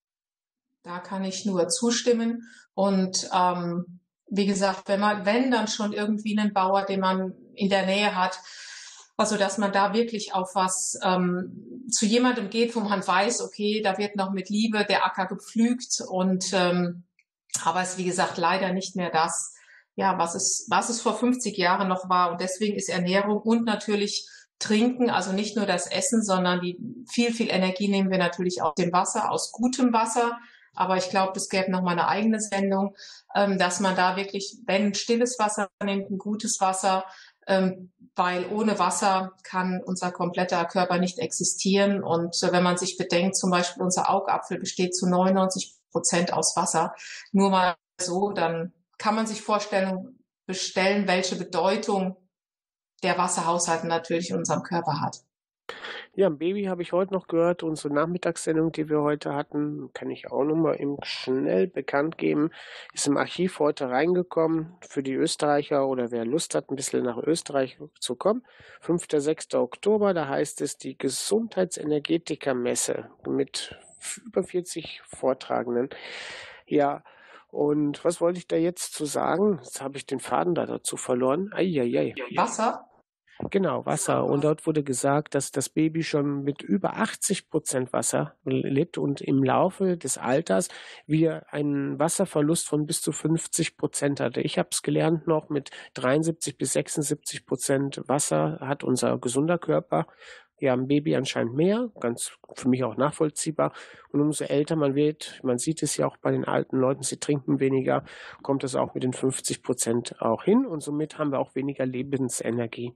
Da kann ich nur zustimmen. Und ähm, wie gesagt, wenn man, wenn dann schon irgendwie einen Bauer, den man in der Nähe hat, also dass man da wirklich auf was ähm, zu jemandem geht, wo man weiß, okay, da wird noch mit Liebe der Acker gepflügt und ähm, aber es ist, wie gesagt, leider nicht mehr das, ja, was es, was es vor fünfzig Jahren noch war. Und deswegen ist Ernährung und natürlich Trinken, also nicht nur das Essen, sondern die viel, viel Energie nehmen wir natürlich aus dem Wasser, aus gutem Wasser. Aber ich glaube, das gäbe noch mal eine eigene Sendung, ähm, dass man da wirklich, wenn stilles Wasser nimmt, ein gutes Wasser, ähm, weil ohne Wasser kann unser kompletter Körper nicht existieren. Und äh, wenn man sich bedenkt, zum Beispiel unser Augapfel besteht zu neunundneunzig Prozent aus Wasser. Nur mal so, dann kann man sich vorstellen, bestellen, welche Bedeutung der Wasserhaushalt natürlich in unserem Körper hat. Ja, ein Baby habe ich heute noch gehört. Unsere Nachmittagssendung, die wir heute hatten, kann ich auch nochmal eben schnell bekannt geben. Ist im Archiv heute reingekommen für die Österreicher oder wer Lust hat, ein bisschen nach Österreich zu kommen. fünfter sechster Oktober, da heißt es die Gesundheitsenergetiker-Messe mit über vierzig Vortragenden. Ja, und was wollte ich da jetzt zu sagen? Jetzt habe ich den Faden da dazu verloren. Eieiei. Wasser? Genau, Wasser. Und dort wurde gesagt, dass das Baby schon mit über achtzig Prozent Wasser lebt und im Laufe des Alters wir einen Wasserverlust von bis zu fünfzig Prozent hatte. Ich habe es gelernt noch, mit dreiundsiebzig bis sechsundsiebzig Prozent Wasser hat unser gesunder Körper. Ja, ein Baby anscheinend mehr, ganz für mich auch nachvollziehbar. Und umso älter man wird, man sieht es ja auch bei den alten Leuten, sie trinken weniger, kommt es auch mit den fünfzig Prozent auch hin. Und somit haben wir auch weniger Lebensenergie.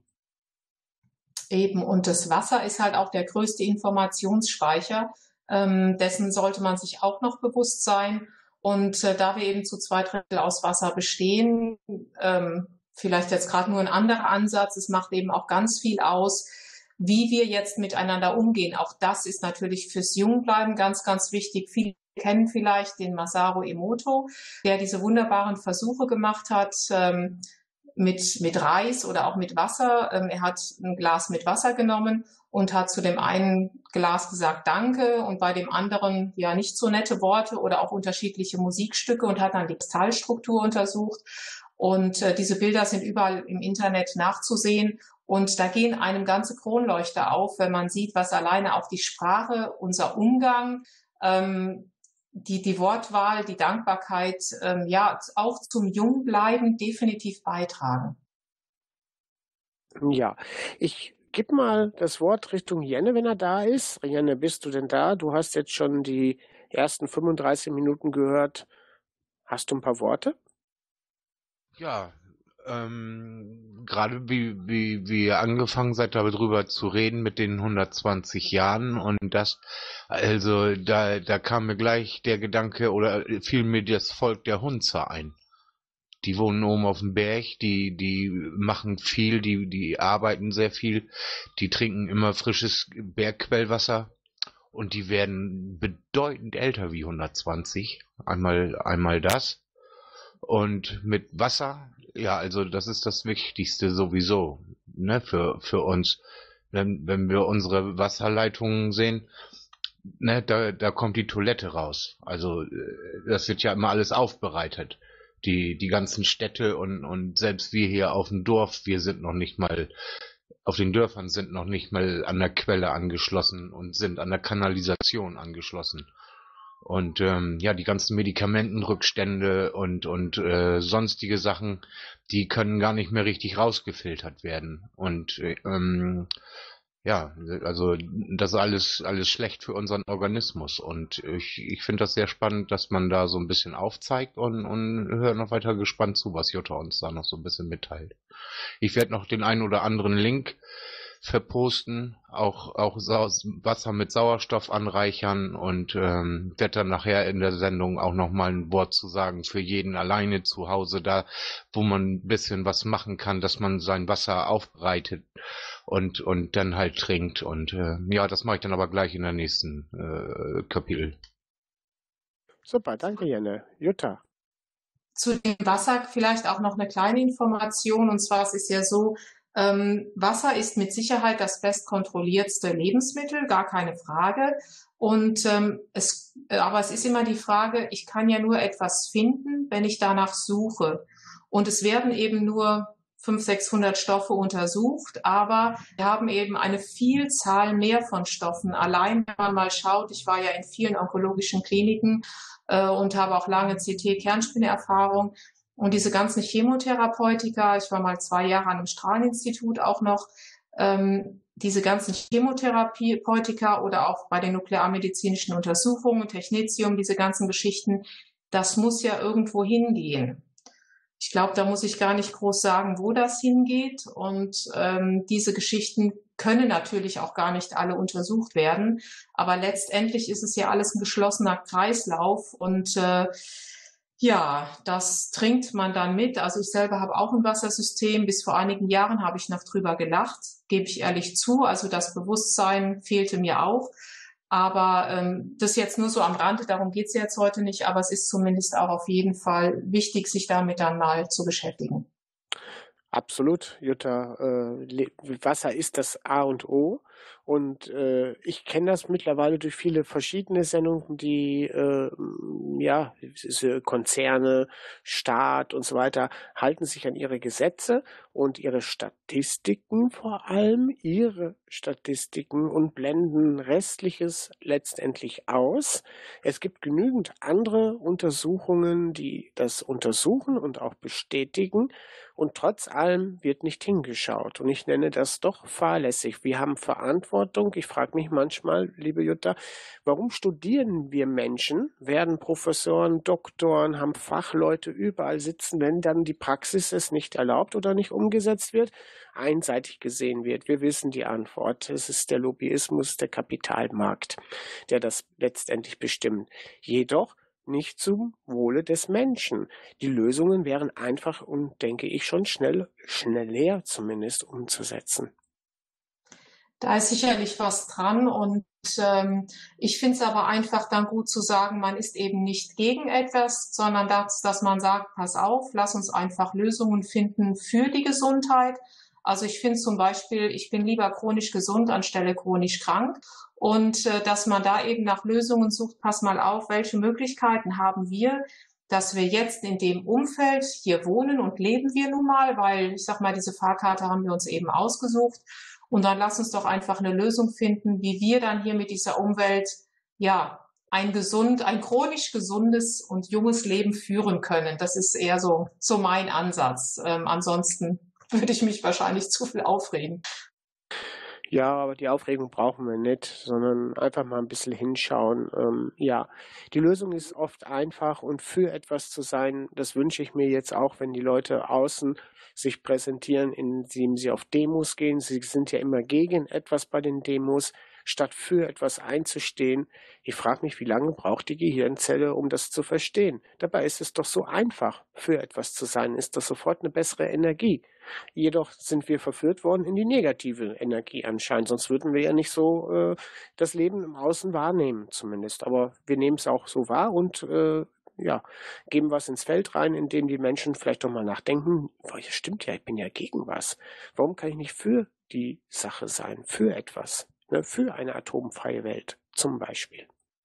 Eben, und das Wasser ist halt auch der größte Informationsspeicher. Ähm, dessen sollte man sich auch noch bewusst sein. Und äh, da wir eben zu zwei Drittel aus Wasser bestehen, ähm, vielleicht jetzt gerade nur ein anderer Ansatz, es macht eben auch ganz viel aus, wie wir jetzt miteinander umgehen. Auch das ist natürlich fürs Jungbleiben ganz, ganz wichtig. Viele kennen vielleicht den Masaru Emoto, der diese wunderbaren Versuche gemacht hat, ähm, mit, mit Reis oder auch mit Wasser. Ähm, er hat ein Glas mit Wasser genommen und hat zu dem einen Glas gesagt Danke und bei dem anderen ja nicht so nette Worte oder auch unterschiedliche Musikstücke und hat dann die Kristallstruktur untersucht. Und äh, diese Bilder sind überall im Internet nachzusehen. Und da gehen einem ganze Kronleuchter auf, wenn man sieht, was alleine auch die Sprache, unser Umgang, ähm, die, die Wortwahl, die Dankbarkeit, ähm, ja, auch zum Jungbleiben definitiv beitragen. Ja, ich gebe mal das Wort Richtung Jenne, wenn er da ist. Jenne, bist du denn da? Du hast jetzt schon die ersten fünfunddreißig Minuten gehört. Hast du ein paar Worte? Ja, Ähm, gerade wie, wie, wie ihr angefangen seid, darüber zu reden mit den hundertzwanzig Jahren und das, also da, da kam mir gleich der Gedanke oder fiel mir das Volk der Hunzer ein. Die wohnen oben auf dem Berg, die, die machen viel, die, die arbeiten sehr viel, die trinken immer frisches Bergquellwasser und die werden bedeutend älter wie hundertzwanzig. Einmal, einmal das. Und mit Wasser, ja, also das ist das Wichtigste sowieso, ne, für, für uns. Wenn, wenn wir unsere Wasserleitungen sehen, ne, da, da kommt die Toilette raus. Also, das wird ja immer alles aufbereitet. Die, die ganzen Städte und, und selbst wir hier auf dem Dorf, wir sind noch nicht mal, auf den Dörfern sind noch nicht mal an der Quelle angeschlossen und sind an der Kanalisation angeschlossen. Und ähm, ja, die ganzen Medikamentenrückstände und und äh, sonstige Sachen, die können gar nicht mehr richtig rausgefiltert werden. Und äh, ähm, ja, also das ist alles alles schlecht für unseren Organismus. Und ich ich finde das sehr spannend, dass man da so ein bisschen aufzeigt und und höre noch weiter gespannt zu, was Jutta uns da noch so ein bisschen mitteilt. Ich werde noch den einen oder anderen Link verposten, auch auch Sau Wasser mit Sauerstoff anreichern und ähm, werde dann nachher in der Sendung auch noch mal ein Wort zu sagen für jeden alleine zu Hause da, wo man ein bisschen was machen kann, dass man sein Wasser aufbereitet und und dann halt trinkt und äh, ja, das mache ich dann aber gleich in der nächsten äh, Kapitel. Super, danke Janne. Jutta. Zu dem Wasser vielleicht auch noch eine kleine Information, und zwar es ist ja so, ähm, Wasser ist mit Sicherheit das bestkontrolliertste Lebensmittel, gar keine Frage. Und ähm, es, aber es ist immer die Frage, ich kann ja nur etwas finden, wenn ich danach suche. Und es werden eben nur fünfhundert, sechshundert Stoffe untersucht, aber wir haben eben eine Vielzahl mehr von Stoffen. Allein wenn man mal schaut, ich war ja in vielen onkologischen Kliniken äh, und habe auch lange C T-Kernspinne-Erfahrung. Und diese ganzen Chemotherapeutika, ich war mal zwei Jahre an einem Strahleninstitut auch noch, ähm, diese ganzen Chemotherapeutika oder auch bei den nuklearmedizinischen Untersuchungen, Technetium, diese ganzen Geschichten, das muss ja irgendwo hingehen. Ich glaube, da muss ich gar nicht groß sagen, wo das hingeht. Und ähm, diese Geschichten können natürlich auch gar nicht alle untersucht werden. Aber letztendlich ist es ja alles ein geschlossener Kreislauf und äh, ja, das trinkt man dann mit. Also ich selber habe auch ein Wassersystem. Bis vor einigen Jahren habe ich noch drüber gelacht, gebe ich ehrlich zu. Also das Bewusstsein fehlte mir auch. Aber ähm, das jetzt nur so am Rande, darum geht's jetzt heute nicht. Aber es ist zumindest auch auf jeden Fall wichtig, sich damit dann mal zu beschäftigen. Absolut, Jutta. Äh, Wasser ist das A und O. Und äh, ich kenne das mittlerweile durch viele verschiedene Sendungen, die äh, ja diese Konzerne, Staat und so weiter halten sich an ihre Gesetze und ihre Statistiken, vor allem ihre Statistiken, und blenden Restliches letztendlich aus. Es gibt genügend andere Untersuchungen, die das untersuchen und auch bestätigen. Und trotz allem wird nicht hingeschaut. Und ich nenne das doch fahrlässig. Wir haben Verantwortung. Ich frage mich manchmal, liebe Jutta, warum studieren wir Menschen, werden Professoren, Doktoren, haben Fachleute überall sitzen, wenn dann die Praxis es nicht erlaubt oder nicht umgesetzt wird, einseitig gesehen wird? Wir wissen die Antwort. Es ist der Lobbyismus, der Kapitalmarkt, der das letztendlich bestimmt. Jedoch nicht zum Wohle des Menschen. Die Lösungen wären einfach und, denke ich, schon schnell, schneller zumindest umzusetzen. Da ist sicherlich was dran und ähm, ich finde es aber einfach dann gut zu sagen, man ist eben nicht gegen etwas, sondern das, dass man sagt, pass auf, lass uns einfach Lösungen finden für die Gesundheit. Also ich finde zum Beispiel, ich bin lieber chronisch gesund anstelle chronisch krank. Und äh, dass man da eben nach Lösungen sucht, pass mal auf, welche Möglichkeiten haben wir, dass wir jetzt in dem Umfeld hier wohnen und leben wir nun mal, weil ich sag mal, diese Fahrkarte haben wir uns eben ausgesucht. Und dann lass uns doch einfach eine Lösung finden, wie wir dann hier mit dieser Umwelt, ja, ein gesund, ein chronisch gesundes und junges Leben führen können. Das ist eher so, so mein Ansatz. Ähm, ansonsten würde ich mich wahrscheinlich zu viel aufregen. Ja, aber die Aufregung brauchen wir nicht, sondern einfach mal ein bisschen hinschauen. Ähm, ja, die Lösung ist oft einfach und für etwas zu sein, das wünsche ich mir jetzt auch, wenn die Leute außen sich präsentieren, indem sie auf Demos gehen. Sie sind ja immer gegen etwas bei den Demos, statt für etwas einzustehen. Ich frage mich, wie lange braucht die Gehirnzelle, um das zu verstehen? Dabei ist es doch so einfach, für etwas zu sein, ist das sofort eine bessere Energie. Jedoch sind wir verführt worden in die negative Energie anscheinend, sonst würden wir ja nicht so äh, das Leben im Außen wahrnehmen zumindest. Aber wir nehmen es auch so wahr und äh, ja, geben was ins Feld rein, in dem die Menschen vielleicht doch mal nachdenken, boah, ja, stimmt ja, ich bin ja gegen was. Warum kann ich nicht für die Sache sein, für etwas, ne, für eine atomfreie Welt zum Beispiel?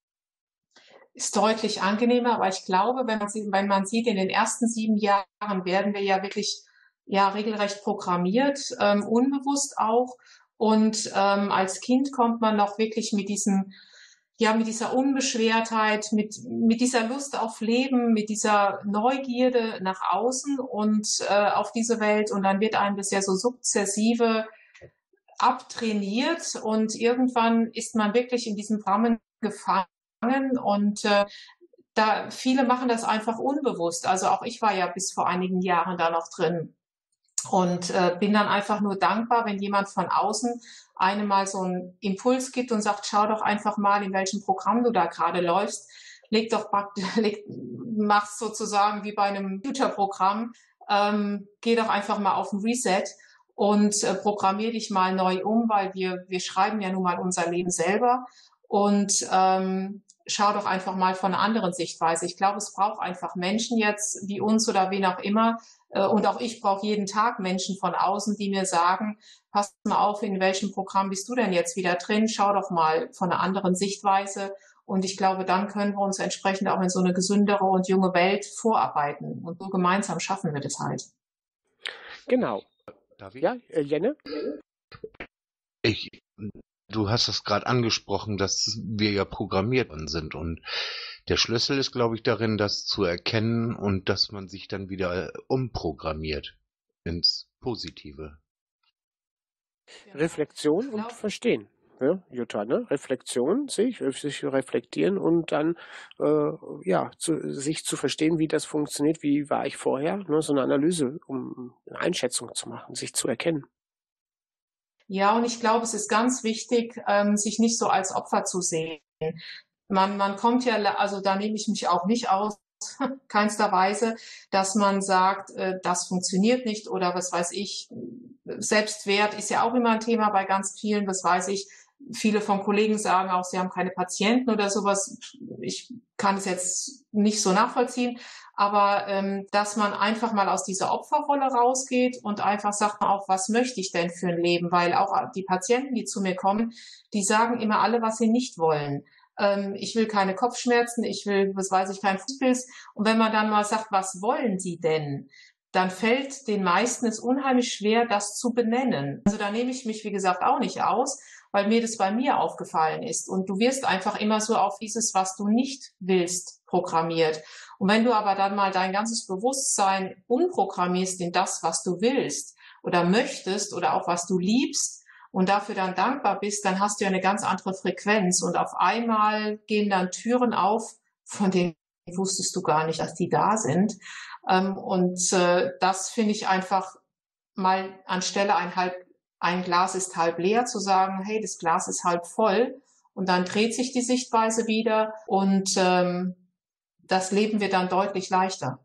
Ist deutlich angenehmer, aber ich glaube, wenn man, sieht, wenn man sieht, in den ersten sieben Jahren werden wir ja wirklich ja regelrecht programmiert, ähm, unbewusst auch. Und ähm, als Kind kommt man noch wirklich mit diesem, ja, mit dieser Unbeschwertheit, mit mit dieser Lust auf Leben, mit dieser Neugierde nach außen und äh, auf diese Welt. Und dann wird einem das ja so sukzessive abtrainiert und irgendwann ist man wirklich in diesem Rahmen gefangen und äh, da viele machen das einfach unbewusst. Also auch ich war ja bis vor einigen Jahren da noch drin und äh, bin dann einfach nur dankbar, wenn jemand von außen einem mal so einen Impuls gibt und sagt, schau doch einfach mal, in welchem Programm du da gerade läufst. Leg doch, leg, mach's sozusagen wie bei einem Computerprogramm. Ähm, geh doch einfach mal auf ein Reset und äh, programmier dich mal neu um, weil wir wir schreiben ja nun mal unser Leben selber und ähm, schau doch einfach mal von einer anderen Sichtweise. Ich glaube, es braucht einfach Menschen jetzt, wie uns oder wen auch immer, äh, und auch ich brauche jeden Tag Menschen von außen, die mir sagen, pass mal auf, in welchem Programm bist du denn jetzt wieder drin? Schau doch mal von einer anderen Sichtweise. Und ich glaube, dann können wir uns entsprechend auch in so eine gesündere und junge Welt vorarbeiten. Und so gemeinsam schaffen wir das halt. Genau. Darf ich? Ja, äh, Jenne? Ich, du hast es gerade angesprochen, dass wir ja programmiert sind und der Schlüssel ist, glaube ich, darin, das zu erkennen und dass man sich dann wieder umprogrammiert ins Positive. Reflexion und Verstehen. Ja, Jutta, ne? Reflexion, sich, sich reflektieren und dann äh, ja, zu, sich zu verstehen, wie das funktioniert, wie war ich vorher, ne? So eine Analyse, um eine Einschätzung zu machen, sich zu erkennen. Ja, und ich glaube, es ist ganz wichtig, ähm, sich nicht so als Opfer zu sehen. Man, man kommt ja, also da nehme ich mich auch nicht aus, keinster Weise, dass man sagt, äh, das funktioniert nicht oder was weiß ich. Selbstwert ist ja auch immer ein Thema bei ganz vielen, was weiß ich. Viele von Kollegen sagen auch, sie haben keine Patienten oder sowas. Ich kann es jetzt nicht so nachvollziehen, aber ähm, dass man einfach mal aus dieser Opferrolle rausgeht und einfach sagt auch, was möchte ich denn für ein Leben? Weil auch die Patienten, die zu mir kommen, die sagen immer alle, was sie nicht wollen. Ähm, ich will keine Kopfschmerzen, ich will, was weiß ich, keinen Fußpilz. Und wenn man dann mal sagt, was wollen Sie denn? Dann fällt den meisten es unheimlich schwer, das zu benennen. Also da nehme ich mich, wie gesagt, auch nicht aus, weil mir das bei mir aufgefallen ist. Und du wirst einfach immer so auf dieses, was du nicht willst, programmiert. Und wenn du aber dann mal dein ganzes Bewusstsein umprogrammierst in das, was du willst oder möchtest oder auch was du liebst und dafür dann dankbar bist, dann hast du ja eine ganz andere Frequenz. Und auf einmal gehen dann Türen auf, von denen wusstest du gar nicht, dass die da sind. Und das finde ich einfach mal anstelle ein halb ein Glas ist halb leer, zu sagen, hey, das Glas ist halb voll und dann dreht sich die Sichtweise wieder und ähm, das Leben wird dann deutlich leichter.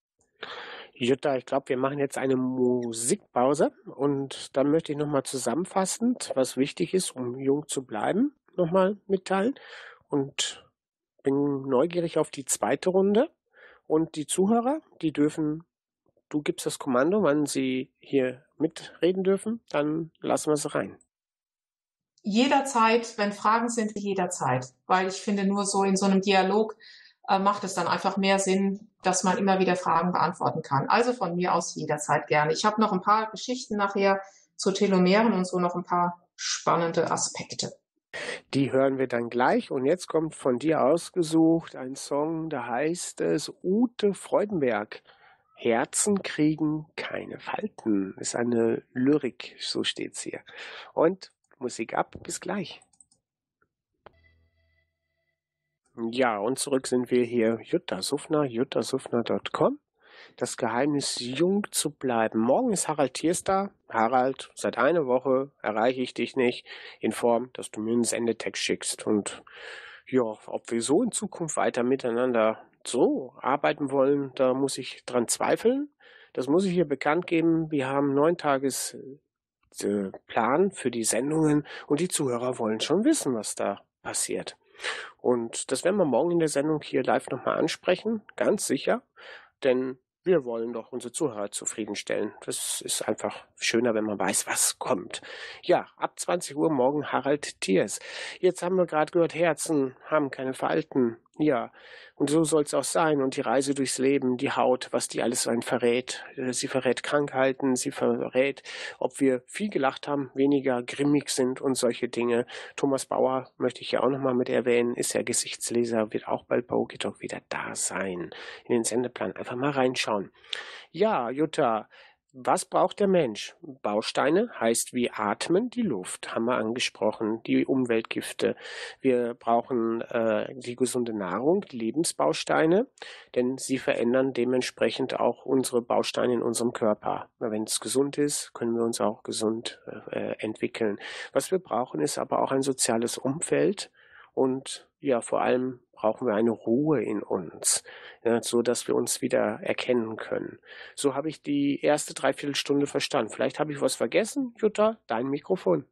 Jutta, ich glaube, wir machen jetzt eine Musikpause und dann möchte ich nochmal zusammenfassend, was wichtig ist, um jung zu bleiben, nochmal mitteilen und bin neugierig auf die zweite Runde und die Zuhörer, die dürfen, du gibst das Kommando, wann sie hier mitreden dürfen, dann lassen wir sie rein. Jederzeit, wenn Fragen sind, jederzeit, weil ich finde, nur so in so einem Dialog äh, macht es dann einfach mehr Sinn, dass man immer wieder Fragen beantworten kann. Also von mir aus jederzeit gerne. Ich habe noch ein paar Geschichten nachher zu Telomeren und so noch ein paar spannende Aspekte. Die hören wir dann gleich und jetzt kommt von dir ausgesucht ein Song, da heißt es Ute Freudenberg. Herzen kriegen keine Falten, ist eine Lyrik, so steht's hier. Und Musik ab. Bis gleich. Ja, und zurück sind wir hier. Jutta Suffner, jutta suffner punkt com. Das Geheimnis, jung zu bleiben. Morgen ist Harald Thiers da. Harald, seit einer Woche erreiche ich dich nicht in Form, dass du mir einen Sendetext schickst. Und ja, ob wir so in Zukunft weiter miteinander so arbeiten wollen, da muss ich dran zweifeln. Das muss ich hier bekannt geben. Wir haben neun Tages äh, Plan für die Sendungen und die Zuhörer wollen schon wissen, was da passiert. Und das werden wir morgen in der Sendung hier live nochmal ansprechen, ganz sicher, denn wir wollen doch unsere Zuhörer zufriedenstellen. Das ist einfach schöner, wenn man weiß, was kommt. Ja, ab zwanzig Uhr morgen Harald Thiers. Jetzt haben wir gerade gehört, Herzen haben keine Falten. Ja, und so soll es auch sein. Und die Reise durchs Leben, die Haut, was die alles einen verrät. Sie verrät Krankheiten, sie verrät, ob wir viel gelacht haben, weniger grimmig sind und solche Dinge. Thomas Bauer möchte ich ja auch nochmal mit erwähnen, ist ja Gesichtsleser, wird auch bald bei Okitalk wieder da sein. In den Sendeplan einfach mal reinschauen. Ja, Jutta, was braucht der Mensch? Bausteine heißt wie atmen, die Luft, haben wir angesprochen, die Umweltgifte. Wir brauchen äh, die gesunde Nahrung, die Lebensbausteine, denn sie verändern dementsprechend auch unsere Bausteine in unserem Körper. Wenn es gesund ist, können wir uns auch gesund äh, entwickeln. Was wir brauchen, ist aber auch ein soziales Umfeld und ja, vor allem brauchen wir eine Ruhe in uns, ja, so dass wir uns wieder erkennen können. So habe ich die erste Dreiviertelstunde verstanden. Vielleicht habe ich was vergessen. Jutta, dein Mikrofon.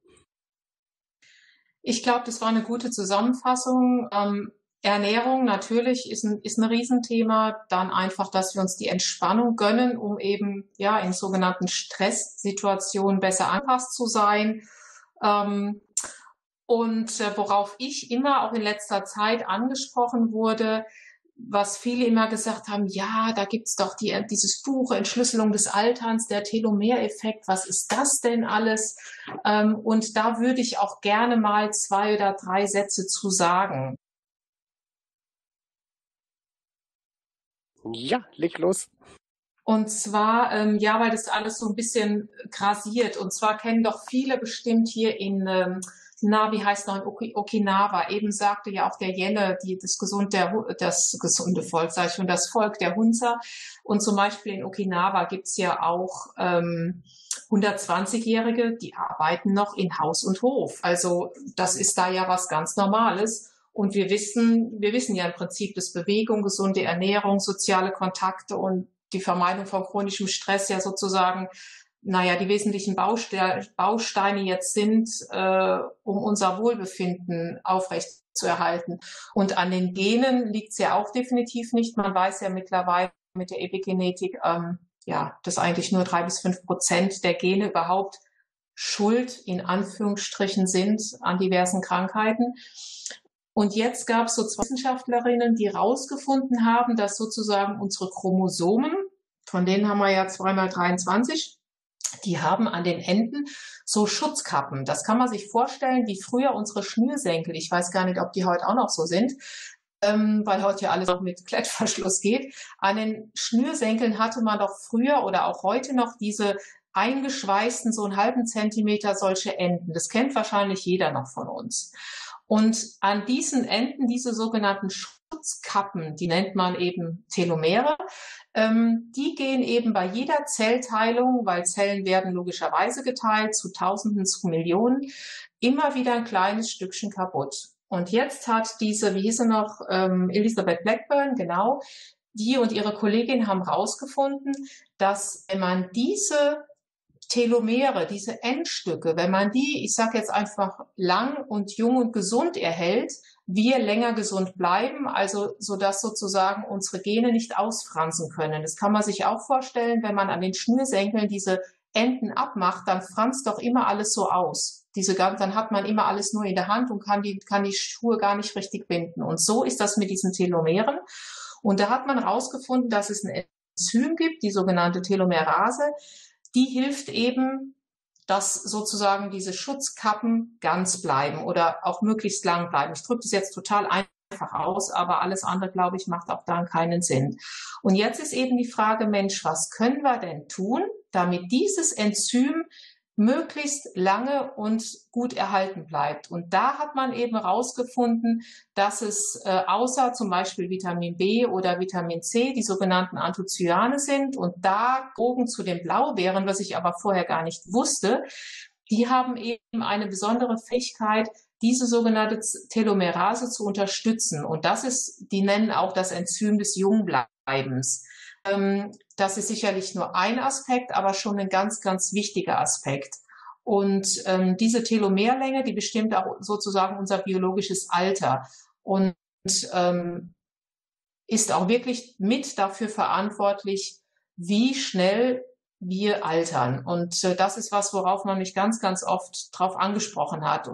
Ich glaube, das war eine gute Zusammenfassung. Ähm, Ernährung natürlich ist ein, ist ein Riesenthema. Dann einfach, dass wir uns die Entspannung gönnen, um eben ja in sogenannten Stresssituationen besser angepasst zu sein. Ähm, Und äh, worauf ich immer auch in letzter Zeit angesprochen wurde, was viele immer gesagt haben, ja, da gibt's doch die, dieses Buch Entschlüsselung des Alterns, der Telomereffekt, was ist das denn alles? Ähm, und da würde ich auch gerne mal zwei oder drei Sätze zu sagen. Ja, leg los. Und zwar, ähm, ja, weil das alles so ein bisschen grasiert. Und zwar kennen doch viele bestimmt hier in... Ähm, Na, wie heißt noch in Okinawa? Eben sagte ja auch der Jelle, die, das, gesund, der, das gesunde Volk, sag ich schon, das Volk der Hunzer. Und zum Beispiel in Okinawa gibt's ja auch ähm, hundertzwanzigjährige, die arbeiten noch in Haus und Hof. Also das ist da ja was ganz Normales. Und wir wissen, wir wissen ja im Prinzip, dass Bewegung, gesunde Ernährung, soziale Kontakte und die Vermeidung von chronischem Stress ja sozusagen naja, die wesentlichen Bausteine jetzt sind, äh, um unser Wohlbefinden aufrechtzuerhalten. Und an den Genen liegt es ja auch definitiv nicht. Man weiß ja mittlerweile mit der Epigenetik, ähm, ja, dass eigentlich nur drei bis fünf Prozent der Gene überhaupt schuld in Anführungsstrichen sind an diversen Krankheiten. Und jetzt gab es so zwei Wissenschaftlerinnen, die herausgefunden haben, dass sozusagen unsere Chromosomen, von denen haben wir ja zwei mal dreiundzwanzig, die haben an den Enden so Schutzkappen. Das kann man sich vorstellen, wie früher unsere Schnürsenkel. Ich weiß gar nicht, ob die heute auch noch so sind, ähm, weil heute ja alles noch mit Klettverschluss geht. An den Schnürsenkeln hatte man doch früher oder auch heute noch diese eingeschweißten, so einen halben Zentimeter solche Enden. Das kennt wahrscheinlich jeder noch von uns. Und an diesen Enden, diese sogenannten Schutzkappen, die nennt man eben Telomere, ähm, die gehen eben bei jeder Zellteilung, weil Zellen werden logischerweise geteilt zu Tausenden, zu Millionen, immer wieder ein kleines Stückchen kaputt. Und jetzt hat diese, wie hieß sie noch, ähm, Elizabeth Blackburn, genau, die und ihre Kollegin haben herausgefunden, dass wenn man diese Telomere, diese Endstücke, wenn man die, ich sage jetzt einfach lang und jung und gesund erhält, wir länger gesund bleiben, also so dass sozusagen unsere Gene nicht ausfransen können. Das kann man sich auch vorstellen, wenn man an den Schnürsenkeln diese Enden abmacht, dann franzt doch immer alles so aus. Diese, dann hat man immer alles nur in der Hand und kann die, kann die Schuhe gar nicht richtig binden. Und so ist das mit diesen Telomeren. Und da hat man herausgefunden, dass es ein Enzym gibt, die sogenannte Telomerase. Die hilft eben, dass sozusagen diese Schutzkappen ganz bleiben oder auch möglichst lang bleiben. Ich drücke das jetzt total einfach aus, aber alles andere, glaube ich, macht auch dann keinen Sinn. Und jetzt ist eben die Frage, Mensch, was können wir denn tun, damit dieses Enzym möglichst lange und gut erhalten bleibt. Und da hat man eben herausgefunden, dass es äh, außer zum Beispiel Vitamin B oder Vitamin C die sogenannten Anthocyane sind. Und da Drogen zu den Blaubeeren, was ich aber vorher gar nicht wusste, die haben eben eine besondere Fähigkeit, diese sogenannte Telomerase zu unterstützen. Und das ist, die nennen auch das Enzym des Jungbleibens. Ähm, das ist sicherlich nur ein Aspekt, aber schon ein ganz, ganz wichtiger Aspekt. Und ähm, diese Telomerlänge, die bestimmt auch sozusagen unser biologisches Alter und ähm, ist auch wirklich mit dafür verantwortlich, wie schnell wir altern. Und äh, das ist was, worauf man mich ganz, ganz oft drauf angesprochen hat.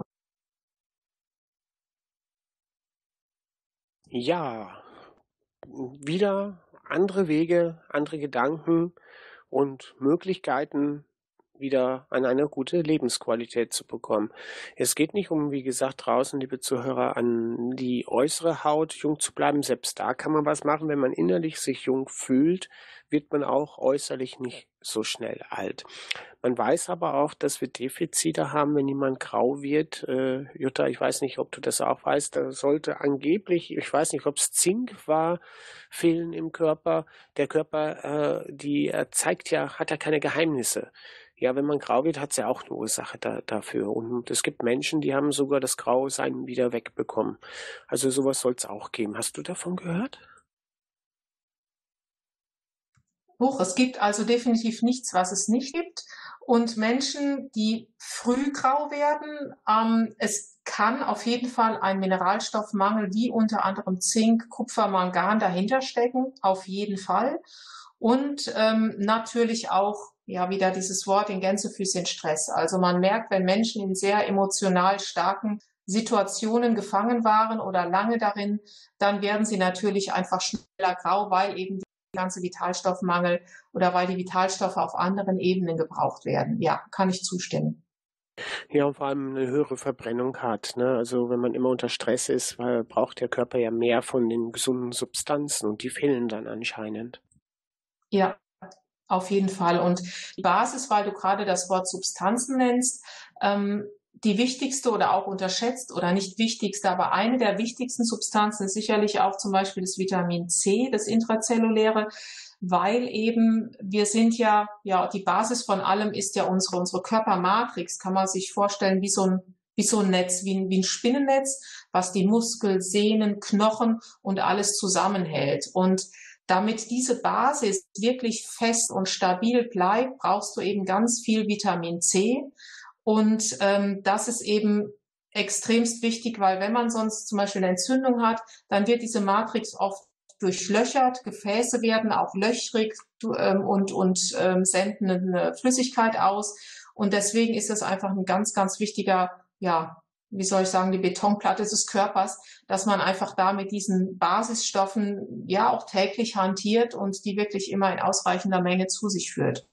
Ja, wieder andere Wege, andere Gedanken und Möglichkeiten, wieder an eine gute Lebensqualität zu bekommen. Es geht nicht um, wie gesagt, draußen, liebe Zuhörer, an die äußere Haut jung zu bleiben. Selbst da kann man was machen. Wenn man innerlich sich jung fühlt, wird man auch äußerlich nicht so schnell alt. Man weiß aber auch, dass wir Defizite haben, wenn jemand grau wird. Äh, Jutta, ich weiß nicht, ob du das auch weißt, da sollte angeblich, ich weiß nicht, ob es Zink war, fehlen im Körper. Der Körper, äh, die er zeigt ja, hat ja keine Geheimnisse. Ja, wenn man grau wird, hat es ja auch eine Ursache da, dafür. Und es gibt Menschen, die haben sogar das Grausein wieder wegbekommen. Also sowas soll es auch geben. Hast du davon gehört? Hoch, es gibt also definitiv nichts, was es nicht gibt. Und Menschen, die früh grau werden, ähm, es kann auf jeden Fall ein Mineralstoffmangel wie unter anderem Zink, Kupfer, Mangan dahinter stecken, auf jeden Fall. Und ähm, natürlich auch, ja, wieder dieses Wort in Gänsefüßchen Stress. Also man merkt, wenn Menschen in sehr emotional starken Situationen gefangen waren oder lange darin, dann werden sie natürlich einfach schneller grau, weil eben der ganze Vitalstoffmangel oder weil die Vitalstoffe auf anderen Ebenen gebraucht werden. Ja, kann ich zustimmen. Ja, und vor allem eine höhere Verbrennung hat. Ne? Also wenn man immer unter Stress ist, weil braucht der Körper ja mehr von den gesunden Substanzen und die fehlen dann anscheinend. Ja, auf jeden Fall. Und die Basis, weil du gerade das Wort Substanzen nennst, ähm, die wichtigste oder auch unterschätzt oder nicht wichtigste, aber eine der wichtigsten Substanzen ist sicherlich auch zum Beispiel das Vitamin C, das Intrazelluläre, weil eben wir sind ja, ja, die Basis von allem ist ja unsere, unsere Körpermatrix, kann man sich vorstellen wie so ein, wie so ein Netz, wie ein, wie ein Spinnennetz, was die Muskeln, Sehnen, Knochen und alles zusammenhält. Und damit diese Basis wirklich fest und stabil bleibt, brauchst du eben ganz viel Vitamin C. Und ähm, das ist eben extremst wichtig, weil wenn man sonst zum Beispiel eine Entzündung hat, dann wird diese Matrix oft durchlöchert, Gefäße werden auch löchrig ähm, und, und ähm, senden eine Flüssigkeit aus. Und deswegen ist das einfach ein ganz, ganz wichtiger, ja, wie soll ich sagen, die Betonplatte des Körpers, dass man einfach da mit diesen Basisstoffen ja auch täglich hantiert und die wirklich immer in ausreichender Menge zu sich führt.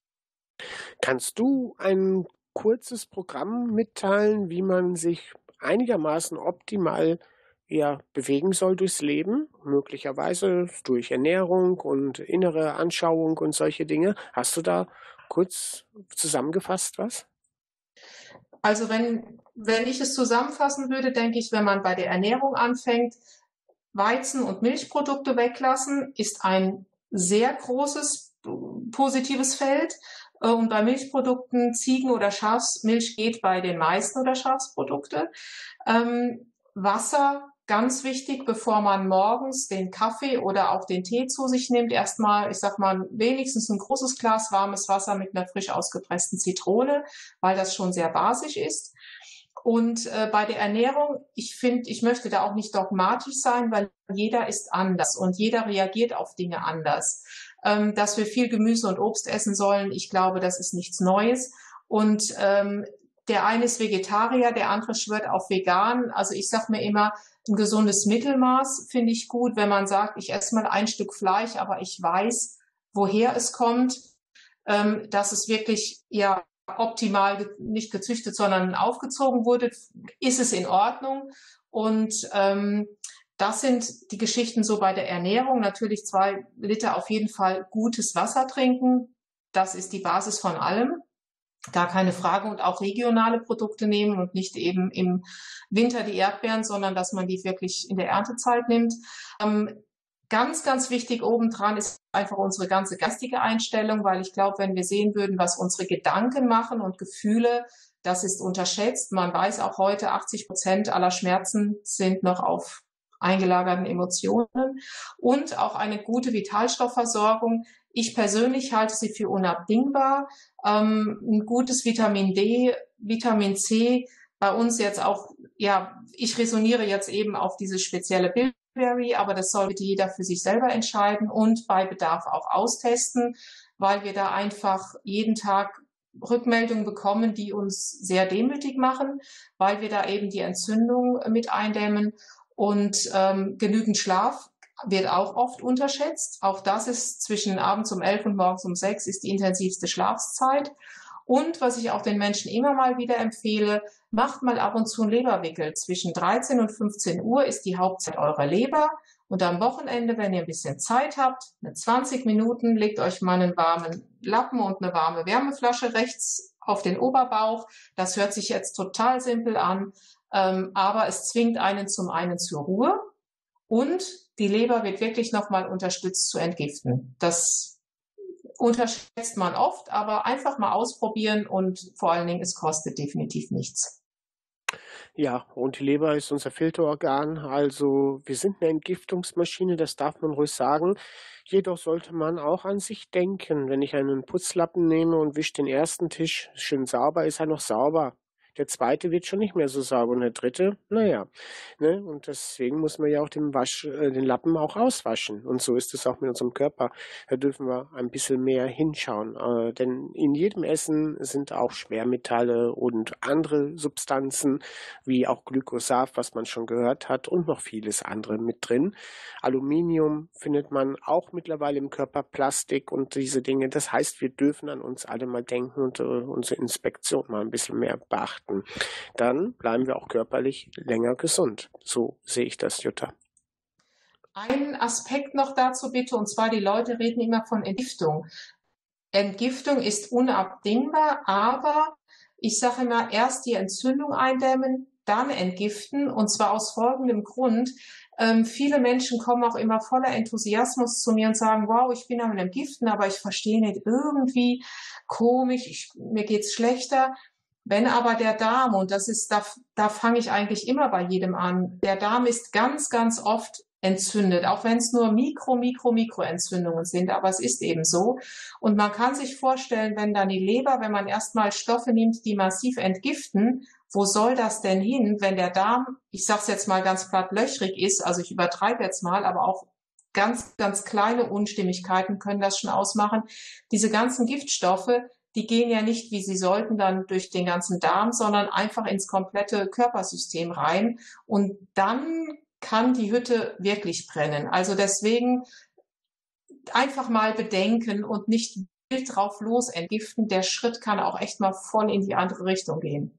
Kannst du ein kurzes Programm mitteilen, wie man sich einigermaßen optimal ja, bewegen soll durchs Leben, möglicherweise durch Ernährung und innere Anschauung und solche Dinge? Hast du da kurz zusammengefasst was? Also wenn, wenn ich es zusammenfassen würde, denke ich, wenn man bei der Ernährung anfängt, Weizen- und Milchprodukte weglassen, ist ein sehr großes positives Feld. Und bei Milchprodukten, Ziegen- oder Schafsmilch geht bei den meisten oder Schafsprodukte. Ähm, Wasser, ganz wichtig, bevor man morgens den Kaffee oder auch den Tee zu sich nimmt. Erstmal, ich sag mal, wenigstens ein großes Glas warmes Wasser mit einer frisch ausgepressten Zitrone, weil das schon sehr basisch ist. Und äh, bei der Ernährung, ich finde, ich möchte da auch nicht dogmatisch sein, weil jeder ist anders und jeder reagiert auf Dinge anders. Ähm, dass wir viel Gemüse und Obst essen sollen, ich glaube, das ist nichts Neues. Und ähm, der eine ist Vegetarier, der andere schwört auf vegan. Also ich sage mir immer, ein gesundes Mittelmaß finde ich gut, wenn man sagt, ich esse mal ein Stück Fleisch, aber ich weiß, woher es kommt, ähm, dass es wirklich ja optimal ge- nicht gezüchtet, sondern aufgezogen wurde, ist es in Ordnung. Und ähm, das sind die Geschichten so bei der Ernährung. Natürlich zwei Liter auf jeden Fall gutes Wasser trinken. Das ist die Basis von allem. Gar keine Frage, und auch regionale Produkte nehmen und nicht eben im Winter die Erdbeeren, sondern dass man die wirklich in der Erntezeit nimmt. Ähm, ganz, ganz wichtig obendran ist einfach unsere ganze geistige Einstellung, weil ich glaube, wenn wir sehen würden, was unsere Gedanken machen und Gefühle, das ist unterschätzt. Man weiß auch heute, achtzig Prozent aller Schmerzen sind noch auf eingelagerten Emotionen, und auch eine gute Vitalstoffversorgung. Ich persönlich halte sie für unabdingbar. Ähm, ein gutes Vitamin D, Vitamin C, bei uns jetzt auch, ja, ich resoniere jetzt eben auf diese spezielle Bilberry, aber das soll bitte jeder für sich selber entscheiden und bei Bedarf auch austesten, weil wir da einfach jeden Tag Rückmeldungen bekommen, die uns sehr demütig machen, weil wir da eben die Entzündung mit eindämmen. Und ähm, genügend Schlaf wird auch oft unterschätzt. Auch das ist zwischen abends um elf und morgens um sechs ist die intensivste Schlafzeit. Und was ich auch den Menschen immer mal wieder empfehle, macht mal ab und zu einen Leberwickel. Zwischen dreizehn und fünfzehn Uhr ist die Hauptzeit eurer Leber. Und am Wochenende, wenn ihr ein bisschen Zeit habt, mit zwanzig Minuten, legt euch mal einen warmen Lappen und eine warme Wärmeflasche rechts auf den Oberbauch. Das hört sich jetzt total simpel an. Ähm, aber es zwingt einen zum einen zur Ruhe, und die Leber wird wirklich nochmal unterstützt zu entgiften. Das unterschätzt man oft, aber einfach mal ausprobieren, und vor allen Dingen, es kostet definitiv nichts. Ja, und die Leber ist unser Filterorgan, also wir sind eine Entgiftungsmaschine, das darf man ruhig sagen. Jedoch sollte man auch an sich denken. Wenn ich einen Putzlappen nehme und wische den ersten Tisch schön sauber, ist er noch sauber. Der zweite wird schon nicht mehr so sauber, und der dritte, naja. Ne? Und deswegen muss man ja auch den, Wasch, äh, den Lappen auch auswaschen. Und so ist es auch mit unserem Körper. Da dürfen wir ein bisschen mehr hinschauen. Äh, denn in jedem Essen sind auch Schwermetalle und andere Substanzen, wie auch Glykosat, was man schon gehört hat, und noch vieles andere mit drin. Aluminium findet man auch mittlerweile im Körper, Plastik und diese Dinge. Das heißt, wir dürfen an uns alle mal denken und äh, unsere Inspektion mal ein bisschen mehr beachten. Dann bleiben wir auch körperlich länger gesund. So sehe ich das, Jutta. Ein Aspekt noch dazu bitte, und zwar, die Leute reden immer von Entgiftung. Entgiftung ist unabdingbar, aber ich sage immer, erst die Entzündung eindämmen, dann entgiften, und zwar aus folgendem Grund. Ähm, viele Menschen kommen auch immer voller Enthusiasmus zu mir und sagen, wow, ich bin am Entgiften, aber ich verstehe nicht, irgendwie komisch, ich, mir geht's schlechter. Wenn aber der Darm, und das ist, da, da fange ich eigentlich immer bei jedem an, der Darm ist ganz, ganz oft entzündet, auch wenn es nur Mikro, Mikro, Mikroentzündungen sind, aber es ist eben so. Und man kann sich vorstellen, wenn dann die Leber, wenn man erstmal Stoffe nimmt, die massiv entgiften, wo soll das denn hin, wenn der Darm, ich sage es jetzt mal ganz platt, löchrig ist, also ich übertreibe jetzt mal, aber auch ganz, ganz kleine Unstimmigkeiten können das schon ausmachen. Diese ganzen Giftstoffe, die gehen ja nicht, wie sie sollten, dann durch den ganzen Darm, sondern einfach ins komplette Körpersystem rein. Und dann kann die Hütte wirklich brennen. Also deswegen einfach mal bedenken und nicht wild drauf los entgiften. Der Schritt kann auch echt mal voll in die andere Richtung gehen.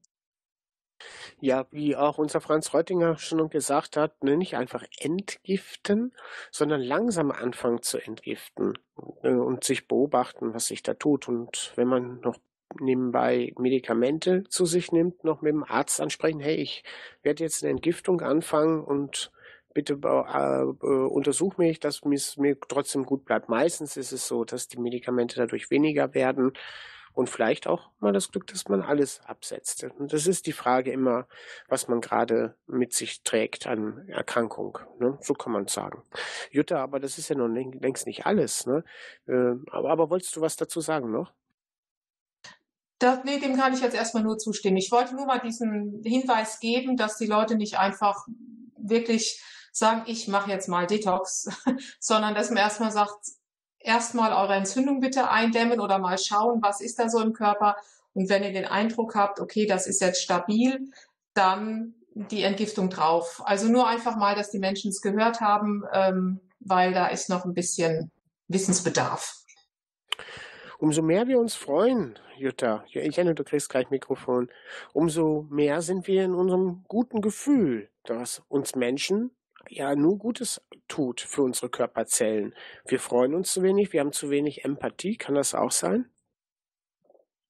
Ja, wie auch unser Franz Reutinger schon gesagt hat, ne, nicht einfach entgiften, sondern langsam anfangen zu entgiften äh, und sich beobachten, was sich da tut. Und wenn man noch nebenbei Medikamente zu sich nimmt, noch mit dem Arzt ansprechen, hey, ich werde jetzt eine Entgiftung anfangen und bitte äh, äh, untersuch mich, dass es mir trotzdem gut bleibt. Meistens ist es so, dass die Medikamente dadurch weniger werden. Und vielleicht auch mal das Glück, dass man alles absetzt. Und das ist die Frage immer, was man gerade mit sich trägt an Erkrankung. Ne? So kann man sagen. Jutta, aber das ist ja noch längst nicht alles. Ne? Äh, aber, aber wolltest du was dazu sagen noch? Das, nee, dem kann ich jetzt erstmal nur zustimmen. Ich wollte nur mal diesen Hinweis geben, dass die Leute nicht einfach wirklich sagen, ich mache jetzt mal Detox, sondern dass man erstmal sagt, erstmal eure Entzündung bitte eindämmen oder mal schauen, was ist da so im Körper. Und wenn ihr den Eindruck habt, okay, das ist jetzt stabil, dann die Entgiftung drauf. Also nur einfach mal, dass die Menschen es gehört haben, ähm, weil da ist noch ein bisschen Wissensbedarf. Umso mehr wir uns freuen, Jutta, Jenny, du kriegst gleich Mikrofon, umso mehr sind wir in unserem guten Gefühl, dass uns Menschen ja nur Gutes tut für unsere Körperzellen. Wir freuen uns zu wenig, wir haben zu wenig Empathie, kann das auch sein?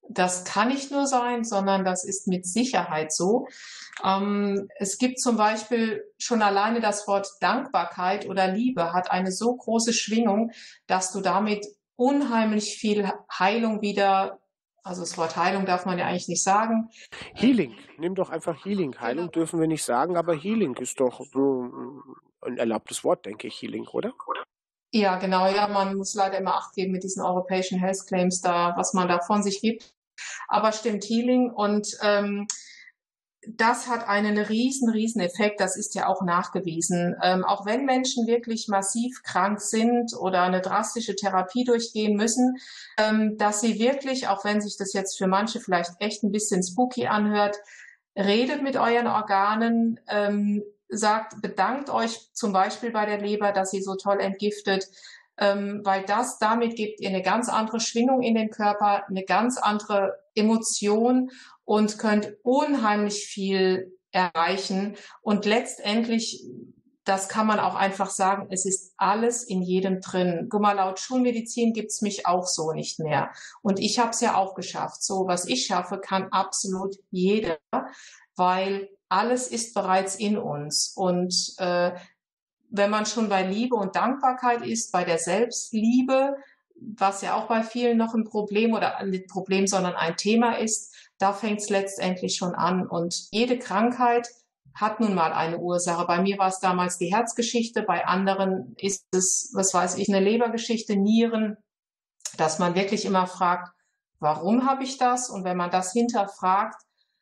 Das kann nicht nur sein, sondern das ist mit Sicherheit so. Ähm, es gibt zum Beispiel schon alleine das Wort Dankbarkeit oder Liebe hat eine so große Schwingung, dass du damit unheimlich viel Heilung wieder, also das Wort Heilung darf man ja eigentlich nicht sagen. Healing, nimm doch einfach Healing. Heilung dürfen wir nicht sagen, aber Healing ist doch so ein erlaubtes Wort, denke ich, Healing, oder? Ja, genau, ja, man muss leider immer Acht geben mit diesen europäischen Health Claims da, was man da von sich gibt. Aber stimmt, Healing und ähm, das hat einen riesen, riesen Effekt, das ist ja auch nachgewiesen. Ähm, auch wenn Menschen wirklich massiv krank sind oder eine drastische Therapie durchgehen müssen, ähm, dass sie wirklich, auch wenn sich das jetzt für manche vielleicht echt ein bisschen spooky anhört, redet mit euren Organen, ähm, sagt, bedankt euch zum Beispiel bei der Leber, dass sie so toll entgiftet, ähm, weil das, damit gebt ihr eine ganz andere Schwingung in den Körper, eine ganz andere Emotion und könnt unheimlich viel erreichen. Und letztendlich, das kann man auch einfach sagen, es ist alles in jedem drin. Guck mal, laut Schulmedizin gibt's mich auch so nicht mehr. Und ich habe es ja auch geschafft. So, was ich schaffe, kann absolut jeder, weil alles ist bereits in uns. Und äh, wenn man schon bei Liebe und Dankbarkeit ist, bei der Selbstliebe, was ja auch bei vielen noch ein Problem oder nicht Problem, sondern ein Thema ist, da fängt es letztendlich schon an. Und jede Krankheit hat nun mal eine Ursache. Bei mir war es damals die Herzgeschichte, bei anderen ist es, was weiß ich, eine Lebergeschichte, Nieren, dass man wirklich immer fragt, warum habe ich das? Und wenn man das hinterfragt,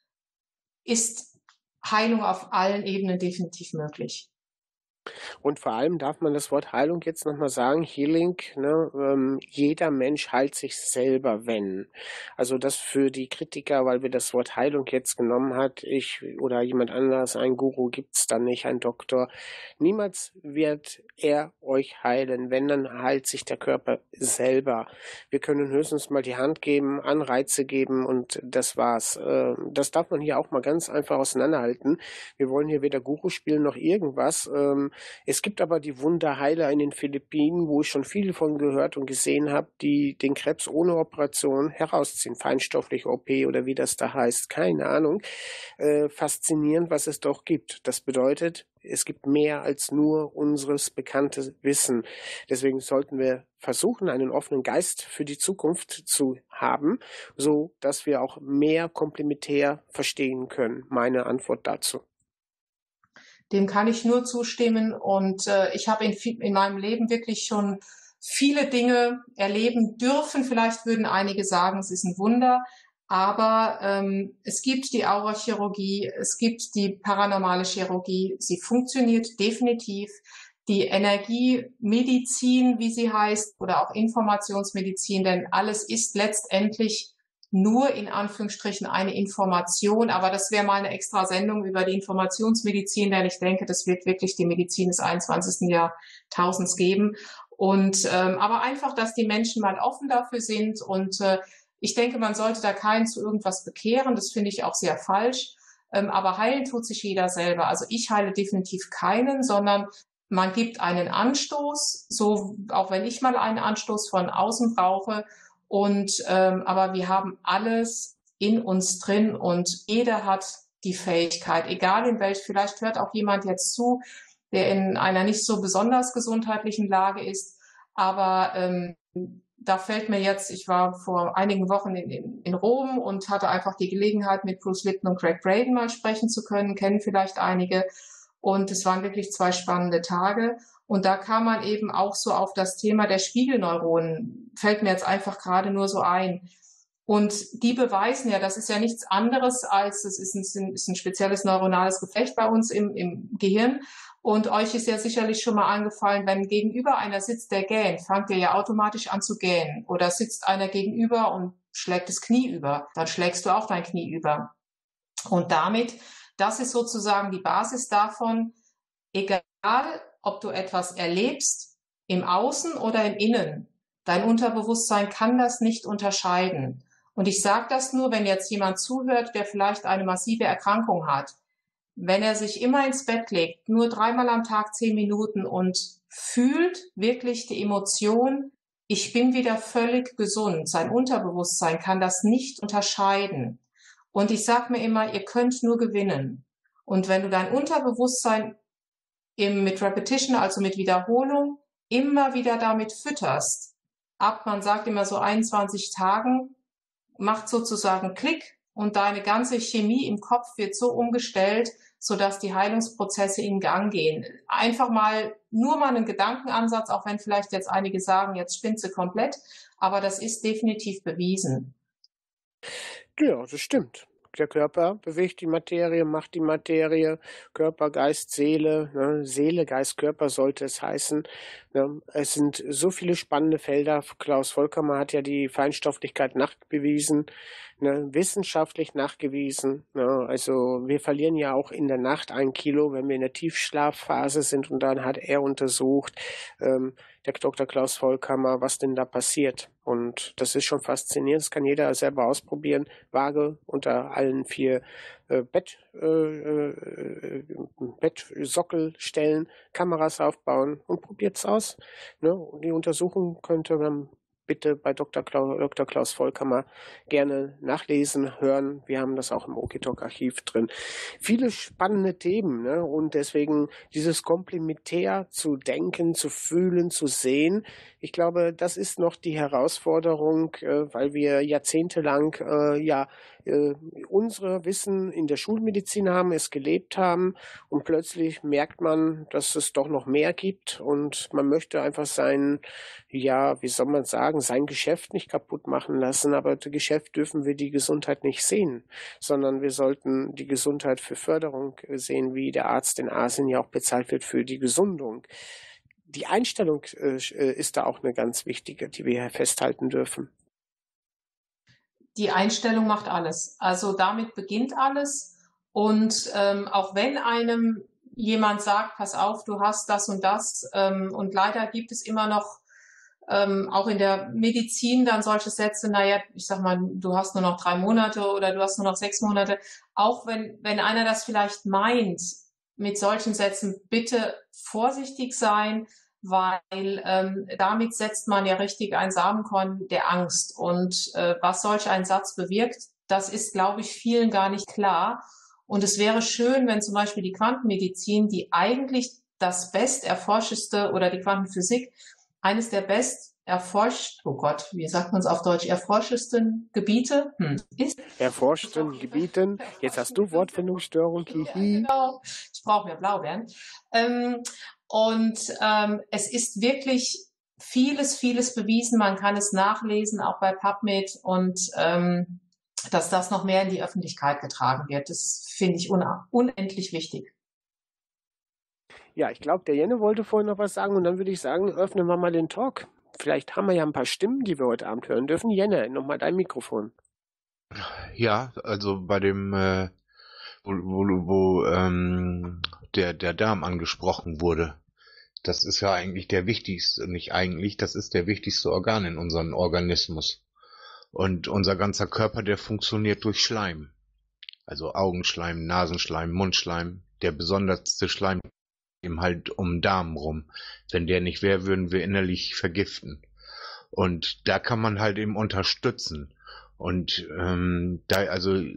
ist Heilung auf allen Ebenen definitiv möglich. Und vor allem darf man das Wort Heilung jetzt nochmal sagen, Healing, ne, ähm, jeder Mensch heilt sich selber, wenn. Also das für die Kritiker, weil wir das Wort Heilung jetzt genommen hat, ich oder jemand anderes, ein Guru gibt's dann nicht, ein Doktor. Niemals wird er euch heilen, wenn, dann heilt sich der Körper selber. Wir können höchstens mal die Hand geben, Anreize geben und das war's. Äh, das darf man hier auch mal ganz einfach auseinanderhalten. Wir wollen hier weder Guru spielen noch irgendwas. Ähm, Es gibt aber die Wunderheiler in den Philippinen, wo ich schon viel von gehört und gesehen habe, die den Krebs ohne Operation herausziehen. Feinstoffliche O P oder wie das da heißt, keine Ahnung. Äh, faszinierend, was es doch gibt. Das bedeutet, es gibt mehr als nur unseres bekanntes Wissen. Deswegen sollten wir versuchen, einen offenen Geist für die Zukunft zu haben, so dass wir auch mehr komplementär verstehen können. Meine Antwort dazu. Dem kann ich nur zustimmen und äh, ich habe in, in meinem Leben wirklich schon viele Dinge erleben dürfen. Vielleicht würden einige sagen, es ist ein Wunder, aber ähm, es gibt die Aurachirurgie, es gibt die paranormale Chirurgie, sie funktioniert definitiv. Die Energiemedizin, wie sie heißt, oder auch Informationsmedizin, denn alles ist letztendlich nur in Anführungsstrichen eine Information, aber das wäre mal eine extra Sendung über die Informationsmedizin, denn ich denke, das wird wirklich die Medizin des einundzwanzigsten Jahrtausends geben. Und ähm, aber einfach, dass die Menschen mal offen dafür sind und äh, ich denke, man sollte da keinen zu irgendwas bekehren, das finde ich auch sehr falsch, ähm, aber heilen tut sich jeder selber. Also ich heile definitiv keinen, sondern man gibt einen Anstoß, so auch wenn ich mal einen Anstoß von außen brauche. Und ähm, aber wir haben alles in uns drin und jeder hat die Fähigkeit, egal in welch, vielleicht hört auch jemand jetzt zu, der in einer nicht so besonders gesundheitlichen Lage ist, aber ähm, da fällt mir jetzt, ich war vor einigen Wochen in, in, in Rom und hatte einfach die Gelegenheit, mit Bruce Lipton und Greg Braden mal sprechen zu können, kennen vielleicht einige. Und es waren wirklich zwei spannende Tage. Und da kam man eben auch so auf das Thema der Spiegelneuronen, fällt mir jetzt einfach gerade nur so ein. Und die beweisen ja, das ist ja nichts anderes als, es ist ein, ist ein spezielles neuronales Geflecht bei uns im, im Gehirn. Und euch ist ja sicherlich schon mal angefallen, wenn gegenüber einer sitzt, der gähnt, fangt ihr ja automatisch an zu gähnen. Oder sitzt einer gegenüber und schlägt das Knie über, dann schlägst du auch dein Knie über. Und damit, das ist sozusagen die Basis davon, egal ob du etwas erlebst, im Außen oder im Innen, dein Unterbewusstsein kann das nicht unterscheiden. Und ich sage das nur, wenn jetzt jemand zuhört, der vielleicht eine massive Erkrankung hat. Wenn er sich immer ins Bett legt, nur dreimal am Tag zehn Minuten und fühlt wirklich die Emotion ich bin wieder völlig gesund. Sein Unterbewusstsein kann das nicht unterscheiden. Und ich sage mir immer, ihr könnt nur gewinnen. Und wenn du dein Unterbewusstsein im, mit Repetition, also mit Wiederholung, immer wieder damit fütterst, ab, man sagt immer so einundzwanzig Tagen, macht sozusagen Klick und deine ganze Chemie im Kopf wird so umgestellt, sodass die Heilungsprozesse in Gang gehen. Einfach mal, nur mal einen Gedankenansatz, auch wenn vielleicht jetzt einige sagen, jetzt spinnt sie komplett, aber das ist definitiv bewiesen. Ja, das stimmt. Der Körper bewegt die Materie, macht die Materie, Körper, Geist, Seele, ne? Seele, Geist, Körper sollte es heißen. Ne? Es sind so viele spannende Felder. Klaus Volkamer hat ja die Feinstofflichkeit nachgewiesen, ne? Wissenschaftlich nachgewiesen. Ne? Also wir verlieren ja auch in der Nacht ein Kilo, wenn wir in der Tiefschlafphase sind, und dann hat er untersucht, ähm, der Doktor Klaus Volkamer, was denn da passiert. Und das ist schon faszinierend, das kann jeder selber ausprobieren. Waage unter allen vier äh, Bett, äh, äh, Bettsockel stellen, Kameras aufbauen und probiert's aus. Ne? Und die Untersuchung könnte man bitte bei Doktor Klaus, Doktor Klaus Volkamer gerne nachlesen, hören. Wir haben das auch im OKTalk-Archiv drin. Viele spannende Themen, ne? Und deswegen dieses komplementär zu denken, zu fühlen, zu sehen. Ich glaube, das ist noch die Herausforderung, äh, weil wir jahrzehntelang äh, ja äh, unsere Wissen in der Schulmedizin haben, es gelebt haben, und plötzlich merkt man, dass es doch noch mehr gibt, und man möchte einfach sein, ja, wie soll man sagen, sein Geschäft nicht kaputt machen lassen, aber das Geschäft dürfen wir die Gesundheit nicht sehen, sondern wir sollten die Gesundheit für Förderung sehen, wie der Arzt in Asien ja auch bezahlt wird für die Gesundung. Die Einstellung äh, ist da auch eine ganz wichtige, die wir festhalten dürfen. Die Einstellung macht alles. Also damit beginnt alles. Und ähm, auch wenn einem jemand sagt, pass auf, du hast das und das, ähm, und leider gibt es immer noch ähm, auch in der Medizin dann solche Sätze, naja, ich sag mal, du hast nur noch drei Monate oder du hast nur noch sechs Monate. Auch wenn, wenn einer das vielleicht meint, mit solchen Sätzen bitte vorsichtig sein, weil ähm, damit setzt man ja richtig ein Samenkorn der Angst. Und äh, was solch ein Satz bewirkt, das ist, glaube ich, vielen gar nicht klar. Und es wäre schön, wenn zum Beispiel die Quantenmedizin, die eigentlich das best erforschteste, oder die Quantenphysik, eines der best erforscht, oh Gott, wie sagt man es auf Deutsch, erforschesten Gebiete hm, ist. Erforschten Gebieten, jetzt hast du Wortfindungsstörung, hihi. Ja, genau, ich brauche mehr Blaubeeren. Ähm, Und ähm, es ist wirklich vieles, vieles bewiesen. Man kann es nachlesen, auch bei PubMed, und ähm, dass das noch mehr in die Öffentlichkeit getragen wird. Das finde ich un unendlich wichtig. Ja, ich glaube, der Jenne wollte vorhin noch was sagen, und dann würde ich sagen, öffnen wir mal den Talk. Vielleicht haben wir ja ein paar Stimmen, die wir heute Abend hören dürfen. Jenne, nochmal dein Mikrofon. Ja, also bei dem, äh, wo, wo, wo ähm, der, der Darm angesprochen wurde. Das ist ja eigentlich der wichtigste, nicht eigentlich, das ist der wichtigste Organ in unserem Organismus. Und unser ganzer Körper, der funktioniert durch Schleim. Also Augenschleim, Nasenschleim, Mundschleim. Der besonderste Schleim eben halt um den Darm rum. Wenn der nicht wäre, würden wir innerlich vergiften. Und da kann man halt eben unterstützen. Und ähm, da also äh,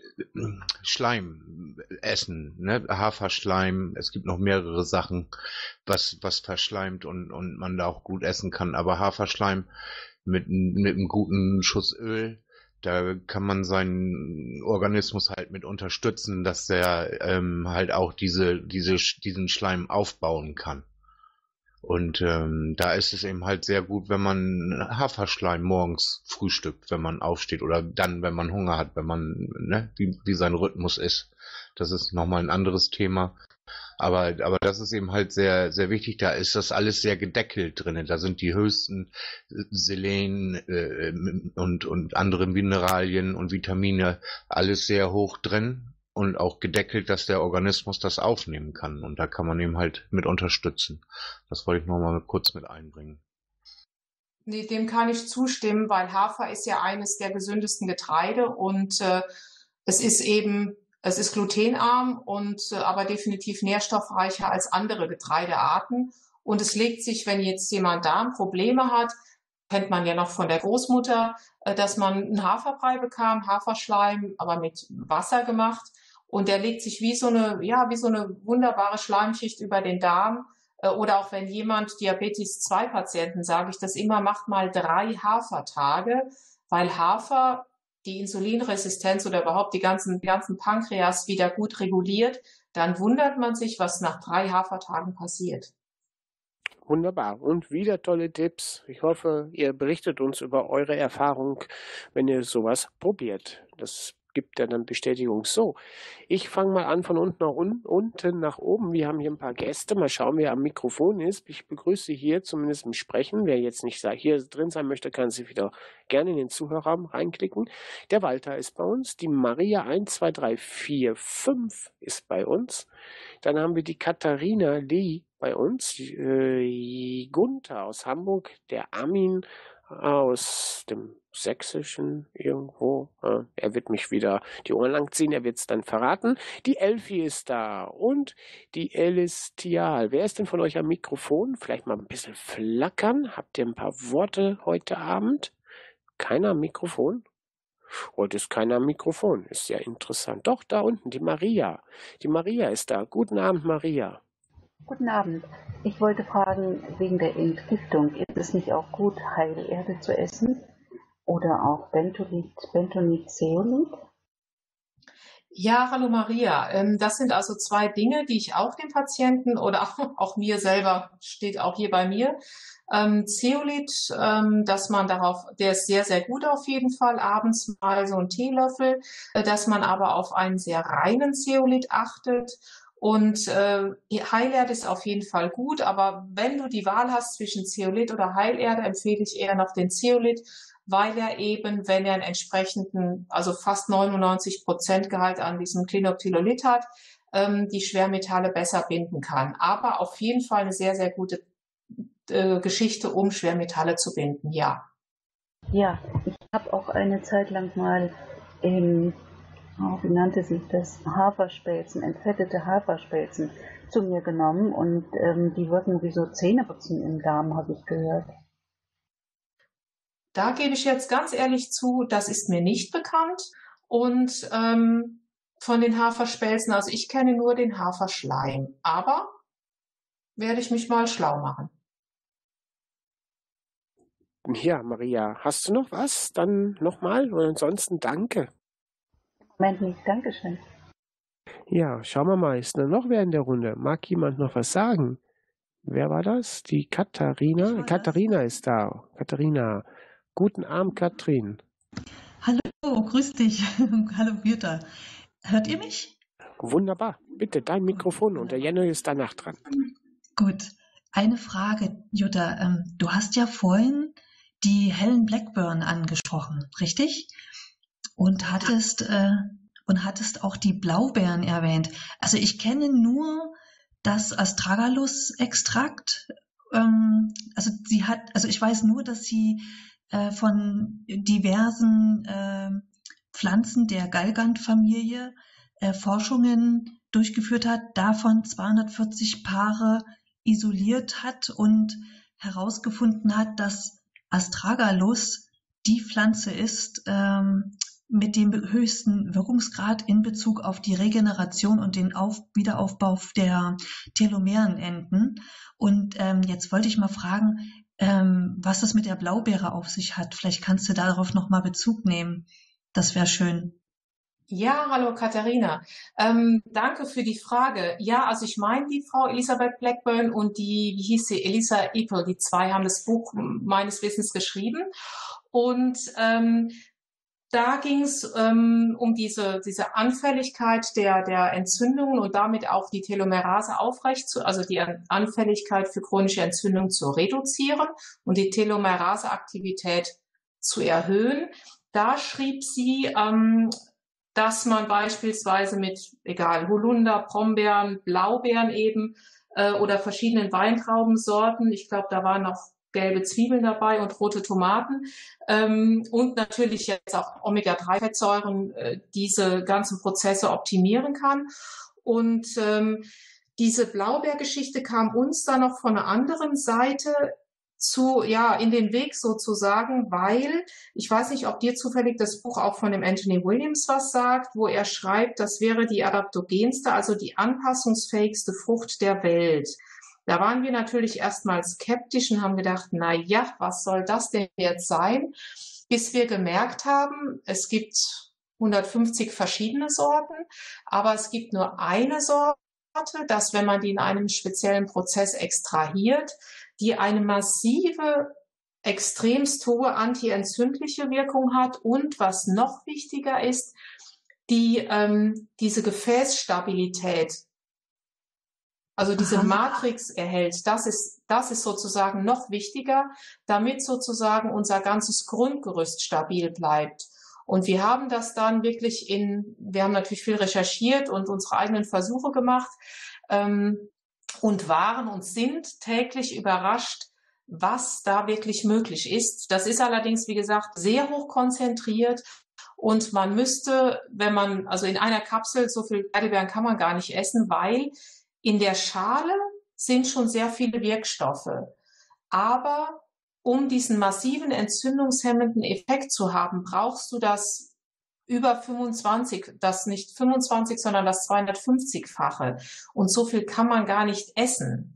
Schleim essen, ne? Haferschleim, es gibt noch mehrere Sachen, was was verschleimt und und man da auch gut essen kann. Aber Haferschleim mit mit einem guten Schuss Öl, da kann man seinen Organismus halt mit unterstützen, dass der ähm, halt auch diese diese diesen Schleim aufbauen kann. Und ähm, da ist es eben halt sehr gut, wenn man Haferschleim morgens frühstückt, wenn man aufsteht, oder dann, wenn man Hunger hat, wenn man, ne, wie, wie sein Rhythmus ist. Das ist nochmal ein anderes Thema. Aber, aber das ist eben halt sehr, sehr wichtig. Da ist das alles sehr gedeckelt drin. Da sind die höchsten Selen äh, und, und andere Mineralien und Vitamine alles sehr hoch drin. Und auch gedeckelt, dass der Organismus das aufnehmen kann. Und da kann man eben halt mit unterstützen. Das wollte ich nochmal kurz mit einbringen. Nee, dem kann ich zustimmen, weil Hafer ist ja eines der gesündesten Getreide, und äh, es ist eben, es ist glutenarm und äh, aber definitiv nährstoffreicher als andere Getreidearten. Und es legt sich, wenn jetzt jemand Darmprobleme hat, kennt man ja noch von der Großmutter, äh, dass man einen Haferbrei bekam, Haferschleim, aber mit Wasser gemacht. Und der legt sich wie so eine, ja, wie so eine wunderbare Schleimschicht über den Darm. Äh, Oder auch wenn jemand Diabetes zwei Patienten, sage ich das immer, macht mal drei Hafertage, weil Hafer die Insulinresistenz oder überhaupt die ganzen, die ganzen Pankreas wieder gut reguliert. Dann wundert man sich, was nach drei Hafertagen passiert. Wunderbar. Und wieder tolle Tipps. Ich hoffe, ihr berichtet uns über eure Erfahrung, wenn ihr sowas probiert. Das gibt ja dann Bestätigung. So, ich fange mal an von unten nach un unten nach oben. Wir haben hier ein paar Gäste. Mal schauen, wer am Mikrofon ist. Ich begrüße hier zumindest im Sprechen. Wer jetzt nicht hier drin sein möchte, kann sich wieder gerne in den Zuhörerraum reinklicken. Der Walter ist bei uns. Die Maria eins, zwei, drei, vier, fünf ist bei uns. Dann haben wir die Katharina Lee bei uns, äh, Gunther aus Hamburg, der Armin aus dem Sächsischen irgendwo. Äh, er wird mich wieder die Ohren langziehen, er wird es dann verraten. Die Elfi ist da und die Elistial. Wer ist denn von euch am Mikrofon? Vielleicht mal ein bisschen flackern. Habt ihr ein paar Worte heute Abend? Keiner am Mikrofon? Heute ist keiner am Mikrofon. Ist ja interessant. Doch, da unten, die Maria. Die Maria ist da. Guten Abend, Maria. Guten Abend. Ich wollte fragen, wegen der Entgiftung, ist es nicht auch gut, Heilerde zu essen? Oder auch Bentonit, Bentonit, Zeolit? Ja, hallo Maria. Ähm, Das sind also zwei Dinge, die ich auch den Patienten oder auch, auch mir selber, steht auch hier bei mir. Ähm, Zeolit, ähm, dass man darauf, der ist sehr, sehr gut auf jeden Fall, abends mal so einen Teelöffel, äh, dass man aber auf einen sehr reinen Zeolit achtet. Und äh, die Heilerde ist auf jeden Fall gut, aber wenn du die Wahl hast zwischen Zeolit oder Heilerde, empfehle ich eher noch den Zeolit, weil er eben, wenn er einen entsprechenden, also fast neunundneunzig Prozent Gehalt an diesem Klinoptilolit hat, ähm, die Schwermetalle besser binden kann. Aber auf jeden Fall eine sehr, sehr gute äh, Geschichte, um Schwermetalle zu binden, ja. Ja, ich habe auch eine Zeit lang mal im, oh, wie nannte sich das, Haferspelzen, entfettete Haferspelzen zu mir genommen und ähm, die wirken wie so Zähneputzen im Darm, habe ich gehört. Da gebe ich jetzt ganz ehrlich zu, das ist mir nicht bekannt. Und ähm, von den Haferspelzen, also ich kenne nur den Haferschleim. Aber werde ich mich mal schlau machen. Ja, Maria, hast du noch was? Dann nochmal und ansonsten danke. Moment nicht, Dankeschön. Ja, schauen wir mal, ist da noch wer in der Runde? Mag jemand noch was sagen? Wer war das? Die Katharina? Katharina ist da. Katharina. Guten Abend, Katrin. Hallo, grüß dich. Hallo, Jutta. Hört ihr mich? Wunderbar. Bitte, dein Mikrofon und der Jenny ist danach dran. Gut. Eine Frage, Jutta. Ähm, du hast ja vorhin die Helen Blackburn angesprochen, richtig? Und hattest, äh, und hattest auch die Blaubeeren erwähnt. Also ich kenne nur das Astragalus-Extrakt. Ähm, also sie hat, also ich weiß nur, dass sie äh, von diversen äh, Pflanzen der Galgant-Familie äh, Forschungen durchgeführt hat, davon zweihundertvierzig Paare isoliert hat und herausgefunden hat, dass Astragalus die Pflanze ist, ähm, mit dem höchsten Wirkungsgrad in Bezug auf die Regeneration und den auf Wiederaufbau der Telomerenenden. Und ähm, jetzt wollte ich mal fragen, ähm, was das mit der Blaubeere auf sich hat. Vielleicht kannst du darauf nochmal Bezug nehmen. Das wäre schön. Ja, hallo Katharina. Ähm, danke für die Frage. Ja, also ich meine die Frau Elisabeth Blackburn und die, wie hieß sie, Elisa Epel, die zwei haben das Buch meines Wissens geschrieben. Und ähm, da ging es ähm, um diese, diese Anfälligkeit der, der Entzündungen und damit auch die Telomerase aufrecht zu, also die Anfälligkeit für chronische Entzündung zu reduzieren und die Telomeraseaktivität zu erhöhen. Da schrieb sie, ähm, dass man beispielsweise mit, egal, Holunder, Brombeeren, Blaubeeren eben äh, oder verschiedenen Weintraubensorten, ich glaube, da waren noch gelbe Zwiebeln dabei und rote Tomaten ähm, und natürlich jetzt auch Omega drei Fettsäuren äh, diese ganzen Prozesse optimieren kann. Und ähm, diese Blaubeergeschichte kam uns dann noch von einer anderen Seite. zu, ja, in den Weg sozusagen, weil ich weiß nicht, ob dir zufällig das Buch auch von dem Anthony Williams was sagt, wo er schreibt, das wäre die adaptogenste, also die anpassungsfähigste Frucht der Welt. Da waren wir natürlich erstmal skeptisch und haben gedacht, na ja, was soll das denn jetzt sein? Bis wir gemerkt haben, es gibt hundertfünfzig verschiedene Sorten, aber es gibt nur eine Sorte, dass wenn man die in einem speziellen Prozess extrahiert, die eine massive, extremst hohe antientzündliche Wirkung hat und was noch wichtiger ist, die ähm, diese Gefäßstabilität, also diese Aha. Matrix erhält. Das ist, das ist sozusagen noch wichtiger, damit sozusagen unser ganzes Grundgerüst stabil bleibt. Und wir haben das dann wirklich in, wir haben natürlich viel recherchiert und unsere eigenen Versuche gemacht, ähm, und waren und sind täglich überrascht, was da wirklich möglich ist. Das ist allerdings, wie gesagt, sehr hoch konzentriert und man müsste, wenn man, also in einer Kapsel, so viel Heidelbeeren kann man gar nicht essen, weil in der Schale sind schon sehr viele Wirkstoffe. Aber um diesen massiven entzündungshemmenden Effekt zu haben, brauchst du das über fünfundzwanzig, das nicht fünfundzwanzig, sondern das zweihundertfünfzig-fache. Und so viel kann man gar nicht essen.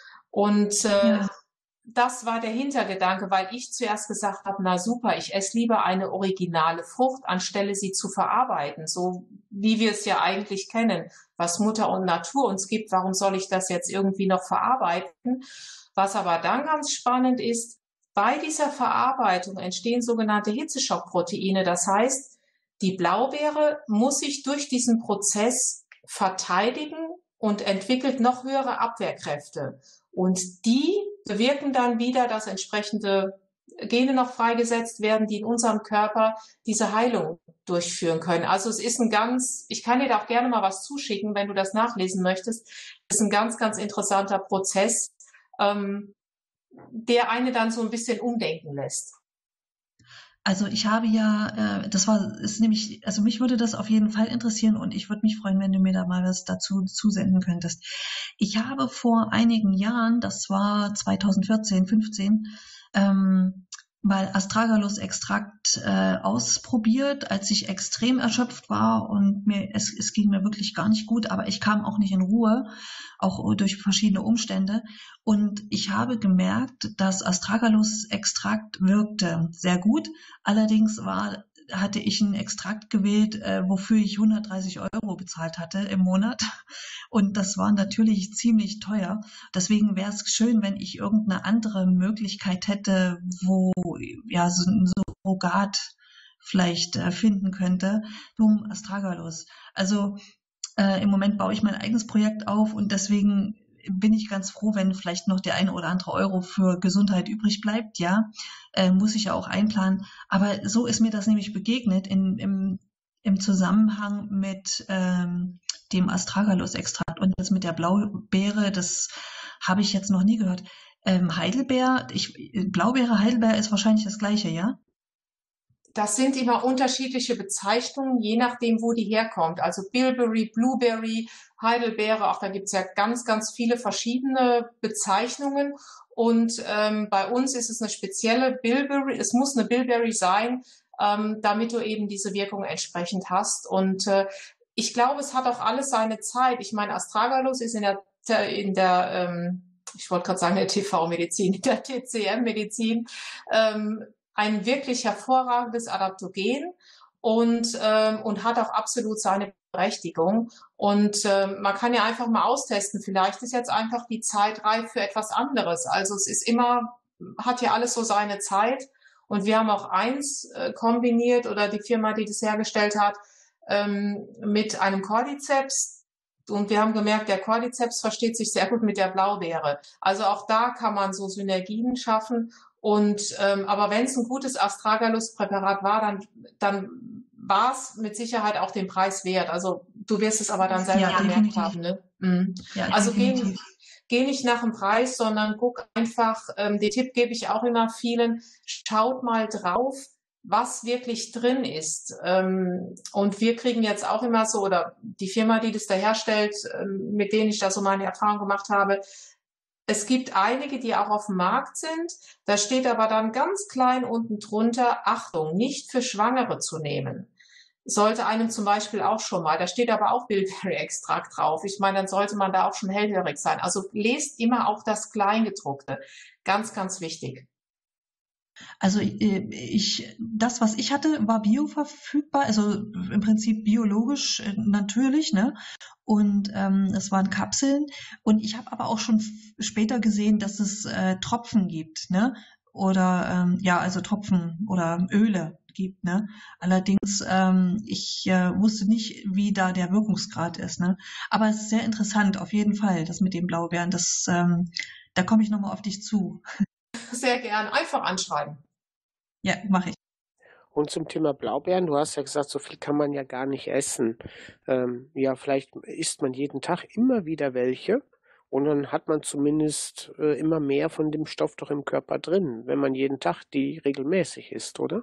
Und äh, Ja. das war der Hintergedanke, weil ich zuerst gesagt habe, na super, ich esse lieber eine originale Frucht, anstelle sie zu verarbeiten, so wie wir es ja eigentlich kennen, was Mutter und Natur uns gibt, warum soll ich das jetzt irgendwie noch verarbeiten? Was aber dann ganz spannend ist, bei dieser Verarbeitung entstehen sogenannte Hitzeschockproteine, das heißt, die Blaubeere muss sich durch diesen Prozess verteidigen und entwickelt noch höhere Abwehrkräfte. Und die bewirken dann wieder, dass entsprechende Gene noch freigesetzt werden, die in unserem Körper diese Heilung durchführen können. Also es ist ein ganz, ich kann dir da auch gerne mal was zuschicken, wenn du das nachlesen möchtest. Es ist ein ganz, ganz interessanter Prozess, ähm, der eine dann so ein bisschen umdenken lässt. Also ich habe ja, äh, das war, ist nämlich, also mich würde das auf jeden Fall interessieren und ich würde mich freuen, wenn du mir da mal was dazu zusenden könntest. Ich habe vor einigen Jahren, das war zweitausendvierzehn, fünfzehn, ähm, mal Astragalus-Extrakt äh, ausprobiert, als ich extrem erschöpft war und mir es, es ging mir wirklich gar nicht gut, aber ich kam auch nicht in Ruhe, auch durch verschiedene Umstände. Und ich habe gemerkt, dass Astragalus-Extrakt wirkte sehr gut. Allerdings war hatte ich einen Extrakt gewählt, äh, wofür ich hundertdreißig Euro bezahlt hatte im Monat. Und das war natürlich ziemlich teuer. Deswegen wäre es schön, wenn ich irgendeine andere Möglichkeit hätte, wo ja so ein Surrogat vielleicht äh, finden könnte, um Astragalus. Also äh, im Moment baue ich mein eigenes Projekt auf und deswegen bin ich ganz froh, wenn vielleicht noch der eine oder andere Euro für Gesundheit übrig bleibt, ja, äh, muss ich ja auch einplanen. Aber so ist mir das nämlich begegnet in, im, im Zusammenhang mit ähm, dem Astragalus-Extrakt und jetzt mit der Blaubeere, das habe ich jetzt noch nie gehört. Ähm, Heidelbeer, ich, Blaubeere, Heidelbeer ist wahrscheinlich das Gleiche, ja? Das sind immer unterschiedliche Bezeichnungen, je nachdem, wo die herkommt. Also Bilberry, Blueberry, Heidelbeere, auch da gibt's ja ganz, ganz viele verschiedene Bezeichnungen. Und ähm, bei uns ist es eine spezielle Bilberry, es muss eine Bilberry sein, ähm, damit du eben diese Wirkung entsprechend hast. Und äh, ich glaube, es hat auch alles seine Zeit. Ich meine, Astragalus ist in der, in der ähm, ich wollte gerade sagen, in der T V-Medizin, in der T C M-Medizin, ähm, ein wirklich hervorragendes Adaptogen und, ähm, und hat auch absolut seine Berechtigung. Und ähm, man kann ja einfach mal austesten. Vielleicht ist jetzt einfach die Zeit reif für etwas anderes. Also es ist immer, hat ja alles so seine Zeit. Und wir haben auch eins äh, kombiniert oder die Firma, die das hergestellt hat, ähm, mit einem Cordyceps. Und wir haben gemerkt, der Cordyceps versteht sich sehr gut mit der Blaubeere. Also auch da kann man so Synergien schaffen. Und ähm, aber wenn es ein gutes Astragalus-Präparat war, dann dann war es mit Sicherheit auch den Preis wert. Also du wirst es aber dann selber Ja, gemerkt definitiv. haben, ne? Mhm. Ja, Also geh, definitiv. geh nicht nach dem Preis, sondern guck einfach. Ähm, den Tipp gebe ich auch immer vielen: Schaut mal drauf, was wirklich drin ist. Ähm, und wir kriegen jetzt auch immer so, oder die Firma, die das da herstellt, ähm, mit denen ich da so meine Erfahrung gemacht habe, Es gibt einige, die auch auf dem Markt sind. Da steht aber dann ganz klein unten drunter, Achtung, nicht für Schwangere zu nehmen. Sollte einem zum Beispiel auch schon mal, da steht aber auch Bilberry-Extrakt drauf. Ich meine, dann sollte man da auch schon hellhörig sein. Also lest immer auch das Kleingedruckte. Ganz, ganz wichtig. Also äh, ich, das, was ich hatte, war bioverfügbar, also im Prinzip biologisch äh, natürlich, ne? Und ähm, es waren Kapseln. Und ich habe aber auch schon f- später gesehen, dass es äh, Tropfen gibt, ne? Oder ähm, ja, also Tropfen oder Öle gibt, ne? Allerdings, ähm, ich äh, wusste nicht, wie da der Wirkungsgrad ist, ne? Aber es ist sehr interessant, auf jeden Fall, das mit den Blaubeeren. Das, ähm, da komme ich nochmal auf dich zu. Sehr gern. Einfach anschreiben. Ja, mache ich. Und zum Thema Blaubeeren, du hast ja gesagt, so viel kann man ja gar nicht essen. Ähm, ja, vielleicht isst man jeden Tag immer wieder welche und dann hat man zumindest äh, immer mehr von dem Stoff doch im Körper drin, wenn man jeden Tag die regelmäßig isst, oder?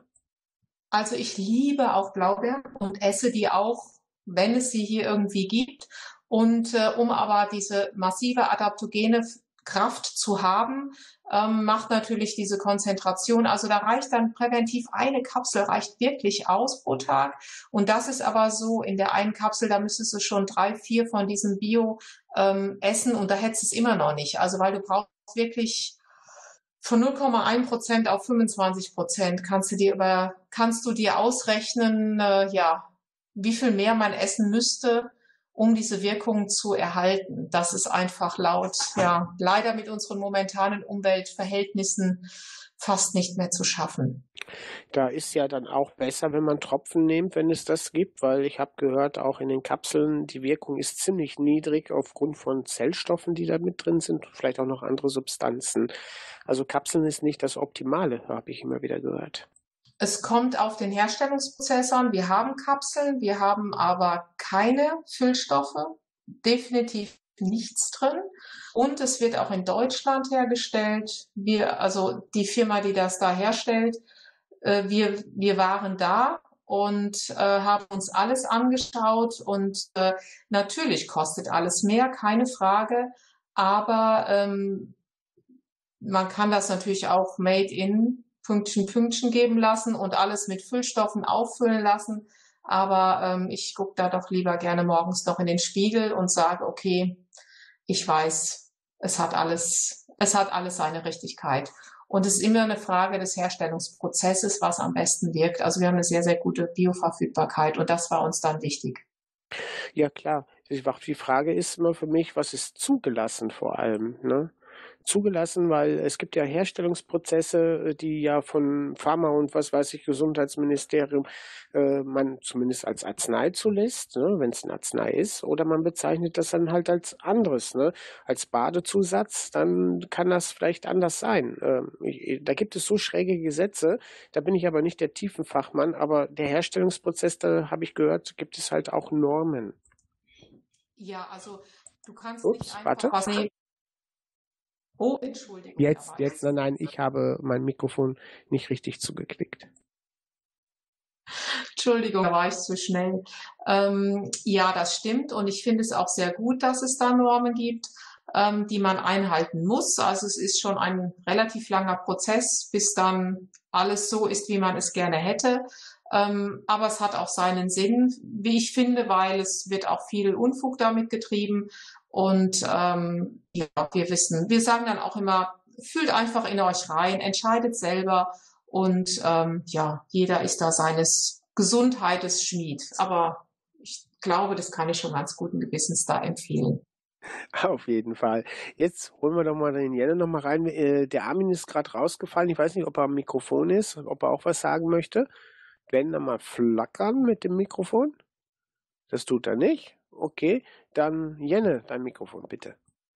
Also ich liebe auch Blaubeeren und esse die auch, wenn es sie hier irgendwie gibt. Und äh, um aber diese massive adaptogene Kraft zu haben, ähm, macht natürlich diese Konzentration. Also da reicht dann präventiv eine Kapsel, reicht wirklich aus pro Tag. Und das ist aber so, in der einen Kapsel, da müsstest du schon drei, vier von diesem Bio ähm, essen und da hättest du es immer noch nicht. Also weil du brauchst wirklich von null Komma eins Prozent auf fünfundzwanzig Prozent kannst du dir über, kannst du dir ausrechnen, äh, ja, wie viel mehr man essen müsste, um diese Wirkung zu erhalten. Das ist einfach laut, ja, leider mit unseren momentanen Umweltverhältnissen fast nicht mehr zu schaffen. Da ist ja dann auch besser, wenn man Tropfen nimmt, wenn es das gibt, weil ich habe gehört, auch in den Kapseln, die Wirkung ist ziemlich niedrig aufgrund von Zellstoffen, die da mit drin sind, vielleicht auch noch andere Substanzen. Also Kapseln ist nicht das Optimale, habe ich immer wieder gehört. Es kommt auf den Herstellungsprozess an. Wir haben Kapseln, wir haben aber keine Füllstoffe, definitiv nichts drin. Und es wird auch in Deutschland hergestellt. Wir, also die Firma, die das da herstellt, äh, wir, wir waren da und äh, haben uns alles angeschaut. Und äh, natürlich kostet alles mehr, keine Frage. Aber ähm, man kann das natürlich auch made in Pünktchen, Pünktchen geben lassen und alles mit Füllstoffen auffüllen lassen. Aber ähm, ich gucke da doch lieber gerne morgens noch in den Spiegel und sage, okay, ich weiß, es hat alles, es hat alles seine Richtigkeit. Und es ist immer eine Frage des Herstellungsprozesses, was am besten wirkt. Also wir haben eine sehr, sehr gute Bioverfügbarkeit und das war uns dann wichtig. Ja klar, die Frage ist immer für mich, was ist zugelassen vor allem, ne? Zugelassen, weil es gibt ja Herstellungsprozesse, die ja von Pharma und was weiß ich, Gesundheitsministerium, äh, man zumindest als Arznei zulässt, ne, wenn es ein Arznei ist, oder man bezeichnet das dann halt als anderes, ne, als Badezusatz, dann kann das vielleicht anders sein. Ähm, ich, da gibt es so schräge Gesetze, da bin ich aber nicht der Tiefenfachmann, aber der Herstellungsprozess, da habe ich gehört, gibt es halt auch Normen. Ja, also du kannst Ups, nicht einfach warte. was nehmen. Oh, Entschuldigung. Jetzt, aber jetzt, nein, nein, ich habe mein Mikrofon nicht richtig zugeklickt. Entschuldigung, da war ich zu schnell. Ähm, ja, das stimmt und ich finde es auch sehr gut, dass es da Normen gibt, ähm, die man einhalten muss. Also es ist schon ein relativ langer Prozess, bis dann alles so ist, wie man es gerne hätte. Ähm, aber es hat auch seinen Sinn, wie ich finde, weil es wird auch viel Unfug damit getrieben. Und ähm, ja, wir wissen, wir sagen dann auch immer, fühlt einfach in euch rein, entscheidet selber und ähm, ja, jeder ist da seines Gesundheits Schmied. Aber ich glaube, das kann ich schon ganz guten Gewissens da empfehlen. Auf jeden Fall. Jetzt holen wir doch mal den Jelle noch mal rein. Äh, Der Armin ist gerade rausgefallen. Ich weiß nicht, ob er am Mikrofon ist, ob er auch was sagen möchte. Wenn er mal flackern mit dem Mikrofon. Das tut er nicht. Okay, dann Jenne, dein Mikrofon bitte.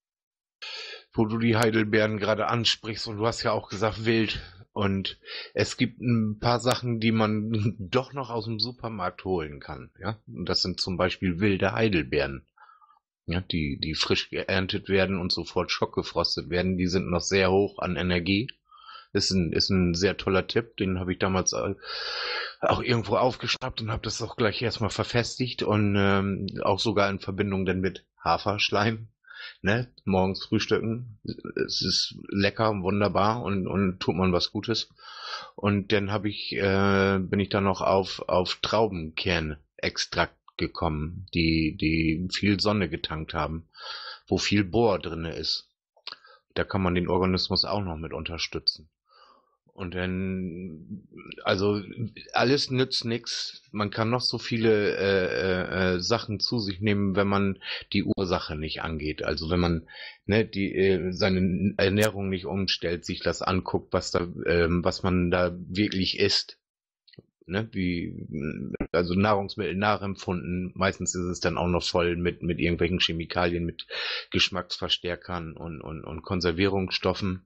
Wo du die Heidelbeeren gerade ansprichst und du hast ja auch gesagt wild und es gibt ein paar Sachen, die man doch noch aus dem Supermarkt holen kann, ja, und das sind zum Beispiel wilde Heidelbeeren, ja, die die frisch geerntet werden und sofort schockgefrostet werden, die sind noch sehr hoch an Energie. Ist ein, ist ein sehr toller Tipp, den habe ich damals auch irgendwo aufgeschnappt und habe das auch gleich erstmal verfestigt und ähm, auch sogar in Verbindung dann mit Haferschleim. ne, morgens frühstücken. Es ist lecker, wunderbar und, und tut man was Gutes. Und dann habe ich, äh, bin ich dann noch auf, auf Traubenkernextrakt gekommen, die, die viel Sonne getankt haben, wo viel Bohr drinne ist. Da kann man den Organismus auch noch mit unterstützen. Und dann, also alles nützt nix. Man kann noch so viele äh, äh, Sachen zu sich nehmen, wenn man die Ursache nicht angeht. Also wenn man ne, die äh, seine Ernährung nicht umstellt, sich das anguckt, was da, äh, was man da wirklich isst. Ne, wie also Nahrungsmittel nachempfunden. Meistens ist es dann auch noch voll mit mit irgendwelchen Chemikalien, mit Geschmacksverstärkern und und und Konservierungsstoffen.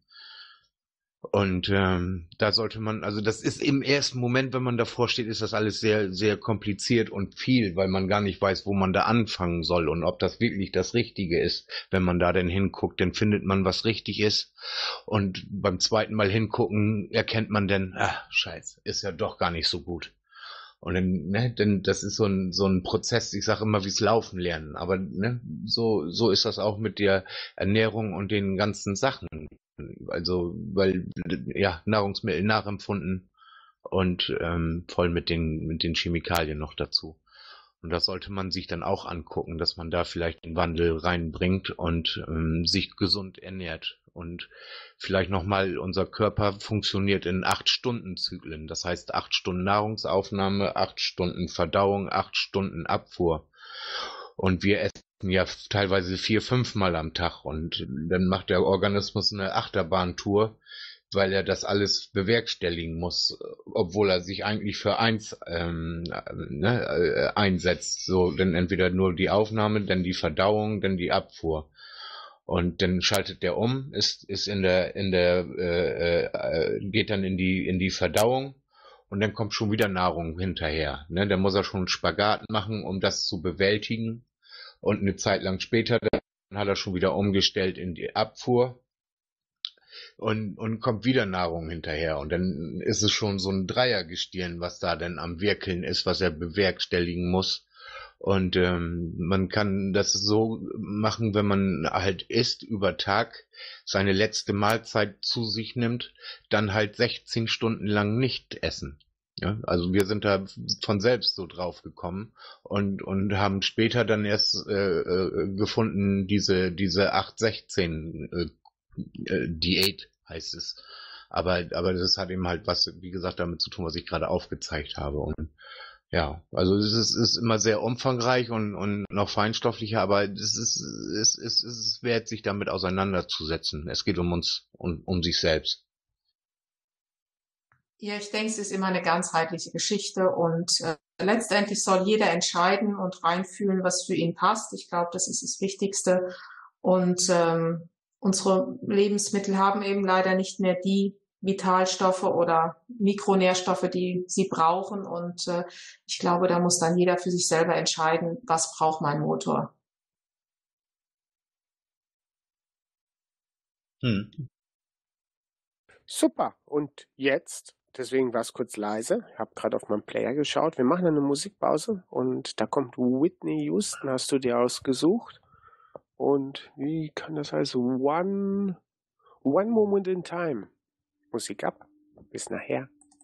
Und ähm, da sollte man, also das ist im ersten Moment, wenn man davor steht, ist das alles sehr, sehr kompliziert und viel, weil man gar nicht weiß, wo man da anfangen soll und ob das wirklich das Richtige ist. Wenn man da denn hinguckt, dann findet man, was richtig ist. Und beim zweiten Mal hingucken, erkennt man dann, ach, scheiße, ist ja doch gar nicht so gut. Und dann, ne, denn das ist so ein so ein Prozess, ich sage immer, wie's Laufen lernen. Aber ne, so so ist das auch mit der Ernährung und den ganzen Sachen. Also, weil ja Nahrungsmittel nachempfunden und ähm, voll mit den mit den Chemikalien noch dazu. Und das sollte man sich dann auch angucken, dass man da vielleicht einen Wandel reinbringt und ähm, sich gesund ernährt. Und vielleicht nochmal, unser Körper funktioniert in acht Stunden Zyklen. Das heißt acht Stunden Nahrungsaufnahme, acht Stunden Verdauung, acht Stunden Abfuhr. Und wir essen ja teilweise vier, fünf Mal am Tag. Und dann macht der Organismus eine Achterbahntour, weil er das alles bewerkstelligen muss, obwohl er sich eigentlich für eins ähm, ne, äh, einsetzt. So, dann entweder nur die Aufnahme, dann die Verdauung, dann die Abfuhr. Und dann schaltet der um, ist ist in der in der äh, äh, geht dann in die in die Verdauung und dann kommt schon wieder Nahrung hinterher. Ne, dann muss er schon einen Spagat machen, um das zu bewältigen. Und eine Zeit lang später, dann hat er schon wieder umgestellt in die Abfuhr. Und, und kommt wieder Nahrung hinterher. Und dann ist es schon so ein Dreiergestirn, was da denn am Wirkeln ist, was er bewerkstelligen muss. Und ähm, man kann das so machen, wenn man halt isst über Tag, seine letzte Mahlzeit zu sich nimmt, dann halt sechzehn Stunden lang nicht essen. Ja, also wir sind da von selbst so drauf gekommen und und haben später dann erst äh, äh, gefunden, diese diese acht sechzehn äh, äh, Diät heißt es. Aber aber das hat eben halt was, wie gesagt, damit zu tun, was ich gerade aufgezeigt habe. Und ja, also es ist, ist immer sehr umfangreich und und noch feinstofflicher, aber es ist es ist es ist wert, sich damit auseinanderzusetzen. Es geht um uns und um sich selbst. Ja, ich denke, es ist immer eine ganzheitliche Geschichte und äh, letztendlich soll jeder entscheiden und reinfühlen, was für ihn passt. Ich glaube, das ist das Wichtigste. Und ähm, unsere Lebensmittel haben eben leider nicht mehr die Vitalstoffe oder Mikronährstoffe, die sie brauchen. Und äh, ich glaube, da muss dann jeder für sich selber entscheiden, was braucht mein Motor. Hm. Super. Und jetzt, deswegen war es kurz leise, ich habe gerade auf meinen Player geschaut, wir machen eine Musikpause und da kommt Whitney Houston, hast du dir ausgesucht. Und wie kann das heißen? One, one Moment in Time. Musik ab. Bis nachher.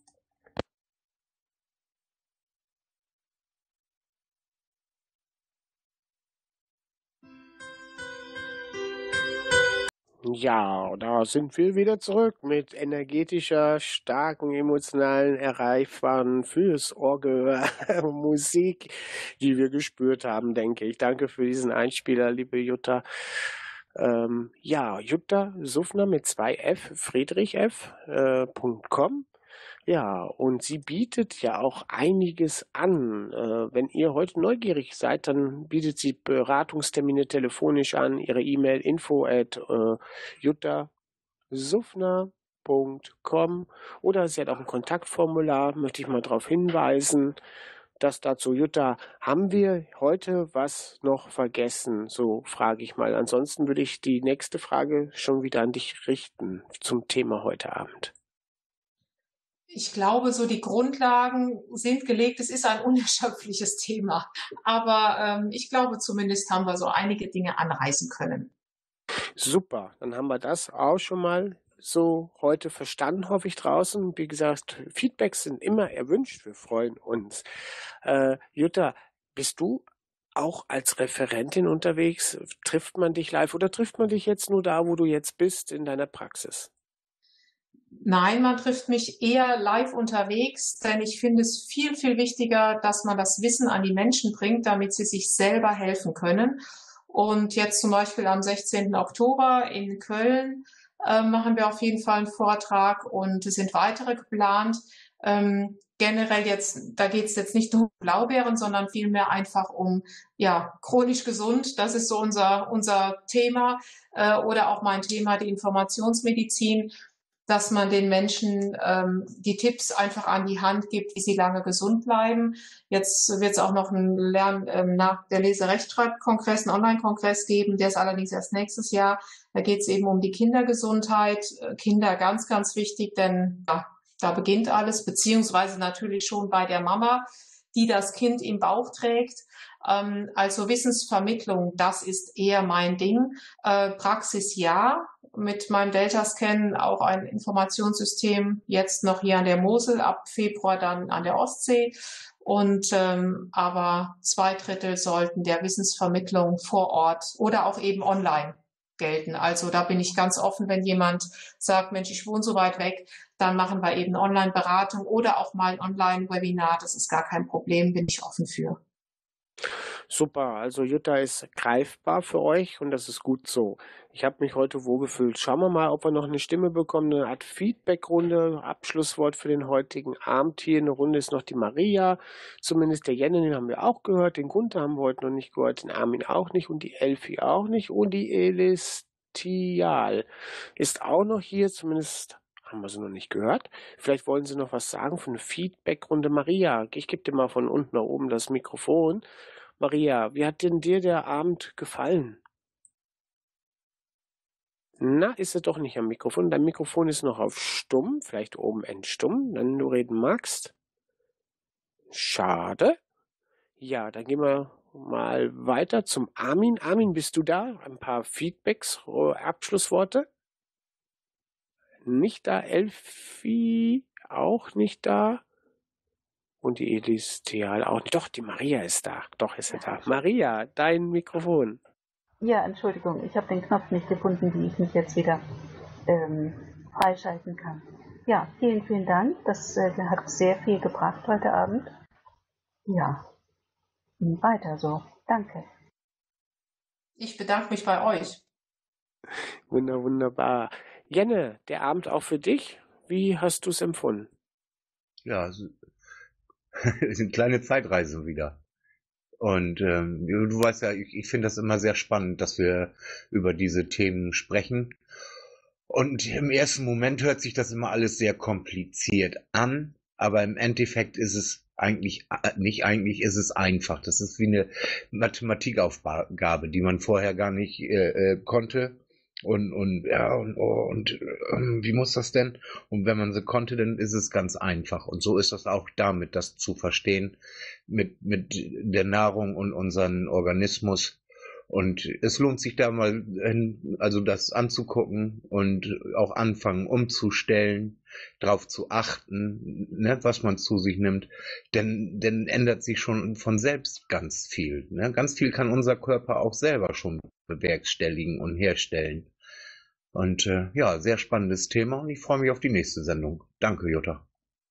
Ja, da sind wir wieder zurück mit energetischer, starken, emotionalen, erreichbaren, fürs Ohrgehör Musik, die wir gespürt haben, denke ich. Danke für diesen Einspieler, liebe Jutta. Ähm, ja, Jutta Suffner mit zwei F, Friedrich F. Äh, .com. Ja, und sie bietet ja auch einiges an. Äh, wenn ihr heute neugierig seid, dann bietet sie Beratungstermine telefonisch an. Ihre E-Mail info at äh, jutta suffner punkt com oder sie hat auch ein Kontaktformular, möchte ich mal darauf hinweisen. Das dazu, Jutta, haben wir heute was noch vergessen? So frage ich mal. Ansonsten würde ich die nächste Frage schon wieder an dich richten zum Thema heute Abend. Ich glaube, so die Grundlagen sind gelegt. Es ist ein unerschöpfliches Thema. Aber ähm, ich glaube, zumindest haben wir so einige Dinge anreißen können. Super, dann haben wir das auch schon mal so heute verstanden, hoffe ich draußen. Wie gesagt, Feedbacks sind immer erwünscht, wir freuen uns. Äh, Jutta, bist du auch als Referentin unterwegs? Trifft man dich live oder trifft man dich jetzt nur da, wo du jetzt bist, in deiner Praxis? Nein, man trifft mich eher live unterwegs, denn ich finde es viel, viel wichtiger, dass man das Wissen an die Menschen bringt, damit sie sich selber helfen können. Und jetzt zum Beispiel am sechzehnten Oktober in Köln äh, machen wir auf jeden Fall einen Vortrag und es sind weitere geplant. Ähm, generell jetzt, da geht es jetzt nicht nur um Blaubeeren, sondern vielmehr einfach um ja chronisch gesund. Das ist so unser unser Thema äh, oder auch mein Thema, die Informationsmedizin, dass man den Menschen ähm, die Tipps einfach an die Hand gibt, wie sie lange gesund bleiben. Jetzt wird es auch noch einen Lern ähm, nach der Lese-Rechtschreib-Kongress, einen Online-Kongress geben, der ist allerdings erst nächstes Jahr. Da geht es eben um die Kindergesundheit. Kinder ganz, ganz wichtig, denn ja, da beginnt alles, beziehungsweise natürlich schon bei der Mama, die das Kind im Bauch trägt. Ähm, also Wissensvermittlung, das ist eher mein Ding. Äh, Praxis ja, mit meinem Delta-Scan auch ein Informationssystem, jetzt noch hier an der Mosel, ab Februar dann an der Ostsee. Und ähm, aber zwei Drittel sollten der Wissensvermittlung vor Ort oder auch eben online gelten. Also da bin ich ganz offen, wenn jemand sagt, Mensch, ich wohne so weit weg, dann machen wir eben Online-Beratung oder auch mal ein Online-Webinar. Das ist gar kein Problem, bin ich offen für. Super, also Jutta ist greifbar für euch und das ist gut so. Ich habe mich heute wohlgefühlt. Schauen wir mal, ob wir noch eine Stimme bekommen, eine Art Feedback-Runde, Abschlusswort für den heutigen Abend hier. Eine Runde ist noch die Maria, zumindest der Jenne, den haben wir auch gehört, den Gunther haben wir heute noch nicht gehört, den Armin auch nicht und die Elfi auch nicht und die Elistial ist auch noch hier, zumindest haben wir sie noch nicht gehört. Vielleicht wollen Sie noch was sagen für eine Feedback-Runde. Maria, ich gebe dir mal von unten nach oben das Mikrofon. Maria, wie hat denn dir der Abend gefallen? Na, ist er doch nicht am Mikrofon. Dein Mikrofon ist noch auf stumm, vielleicht oben entstumm, wenn du reden magst. Schade. Ja, dann gehen wir mal weiter zum Armin. Armin, bist du da? Ein paar Feedbacks, Abschlussworte? Nicht da. Elfi auch nicht da. Und die Elistial auch nicht. Doch, die Maria ist da. Doch, ist sie da. Maria, dein Mikrofon. Ja, Entschuldigung, ich habe den Knopf nicht gefunden, wie ich mich jetzt wieder ähm, freischalten kann. Ja, vielen, vielen Dank. Das äh, hat sehr viel gebracht heute Abend. Ja, weiter so. Danke. Ich bedanke mich bei euch. Wunder, wunderbar. Jenne, der Abend auch für dich. Wie hast du es empfunden? Ja, es ist eine kleine Zeitreise wieder. Und ähm, du weißt ja, ich, ich finde das immer sehr spannend, dass wir über diese Themen sprechen. Und im ersten Moment hört sich das immer alles sehr kompliziert an, aber im Endeffekt ist es eigentlich, nicht eigentlich, ist es einfach. Das ist wie eine Mathematikaufgabe, die man vorher gar nicht äh, äh, konnte. Und, und, ja, und, oh, und ähm, wie muss das denn? Und wenn man sie konnte, dann ist es ganz einfach. Und so ist das auch damit, das zu verstehen, mit, mit der Nahrung und unserem Organismus. Und es lohnt sich da mal, also das anzugucken und auch anfangen umzustellen, drauf zu achten, ne, was man zu sich nimmt. Denn, denn ändert sich schon von selbst ganz viel. Ne? Ganz viel kann unser Körper auch selber schon bewerkstelligen und herstellen. Und äh, ja, sehr spannendes Thema und ich freue mich auf die nächste Sendung. Danke, Jutta.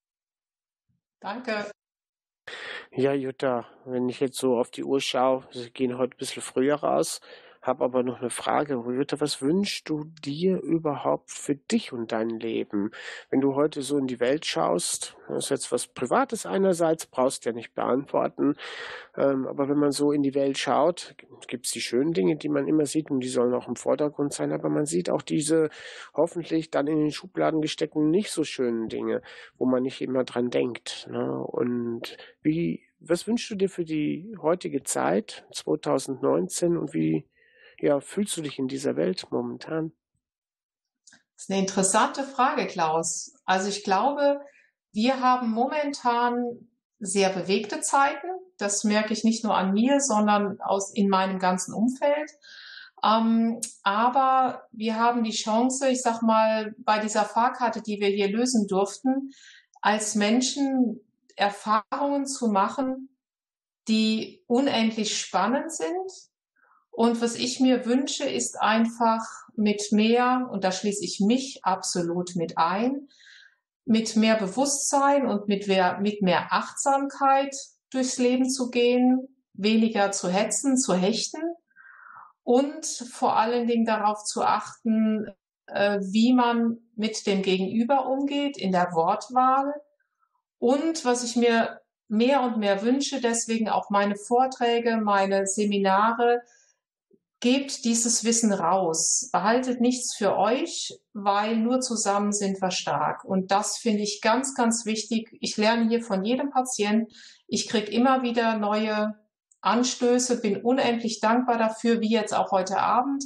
Danke. Ja, Jutta, wenn ich jetzt so auf die Uhr schaue, wir gehen heute ein bisschen früher raus, habe aber noch eine Frage. Jutta, was wünschst du dir überhaupt für dich und dein Leben? Wenn du heute so in die Welt schaust, das ist jetzt was Privates einerseits, brauchst du ja nicht beantworten, ähm, aber wenn man so in die Welt schaut, gibt es die schönen Dinge, die man immer sieht und die sollen auch im Vordergrund sein, aber man sieht auch diese hoffentlich dann in den Schubladen gesteckten nicht so schönen Dinge, wo man nicht immer dran denkt. Ne? Und wie, was wünschst du dir für die heutige Zeit, zwanzig neunzehn, und wie ja, fühlst du dich in dieser Welt momentan? Das ist eine interessante Frage, Klaus. Also ich glaube, wir haben momentan sehr bewegte Zeiten. Das merke ich nicht nur an mir, sondern aus in meinem ganzen Umfeld. Ähm, aber wir haben die Chance, ich sag mal, bei dieser Fahrkarte, die wir hier lösen durften, als Menschen Erfahrungen zu machen, die unendlich spannend sind. Und was ich mir wünsche, ist einfach mit mehr, und da schließe ich mich absolut mit ein, mit mehr Bewusstsein und mit mehr, mit mehr Achtsamkeit durchs Leben zu gehen, weniger zu hetzen, zu hechten und vor allen Dingen darauf zu achten, äh, wie man mit dem Gegenüber umgeht in der Wortwahl. Und was ich mir mehr und mehr wünsche, deswegen auch meine Vorträge, meine Seminare, gebt dieses Wissen raus, behaltet nichts für euch, weil nur zusammen sind wir stark. Und das finde ich ganz, ganz wichtig. Ich lerne hier von jedem Patienten. Ich kriege immer wieder neue Anstöße, bin unendlich dankbar dafür, wie jetzt auch heute Abend.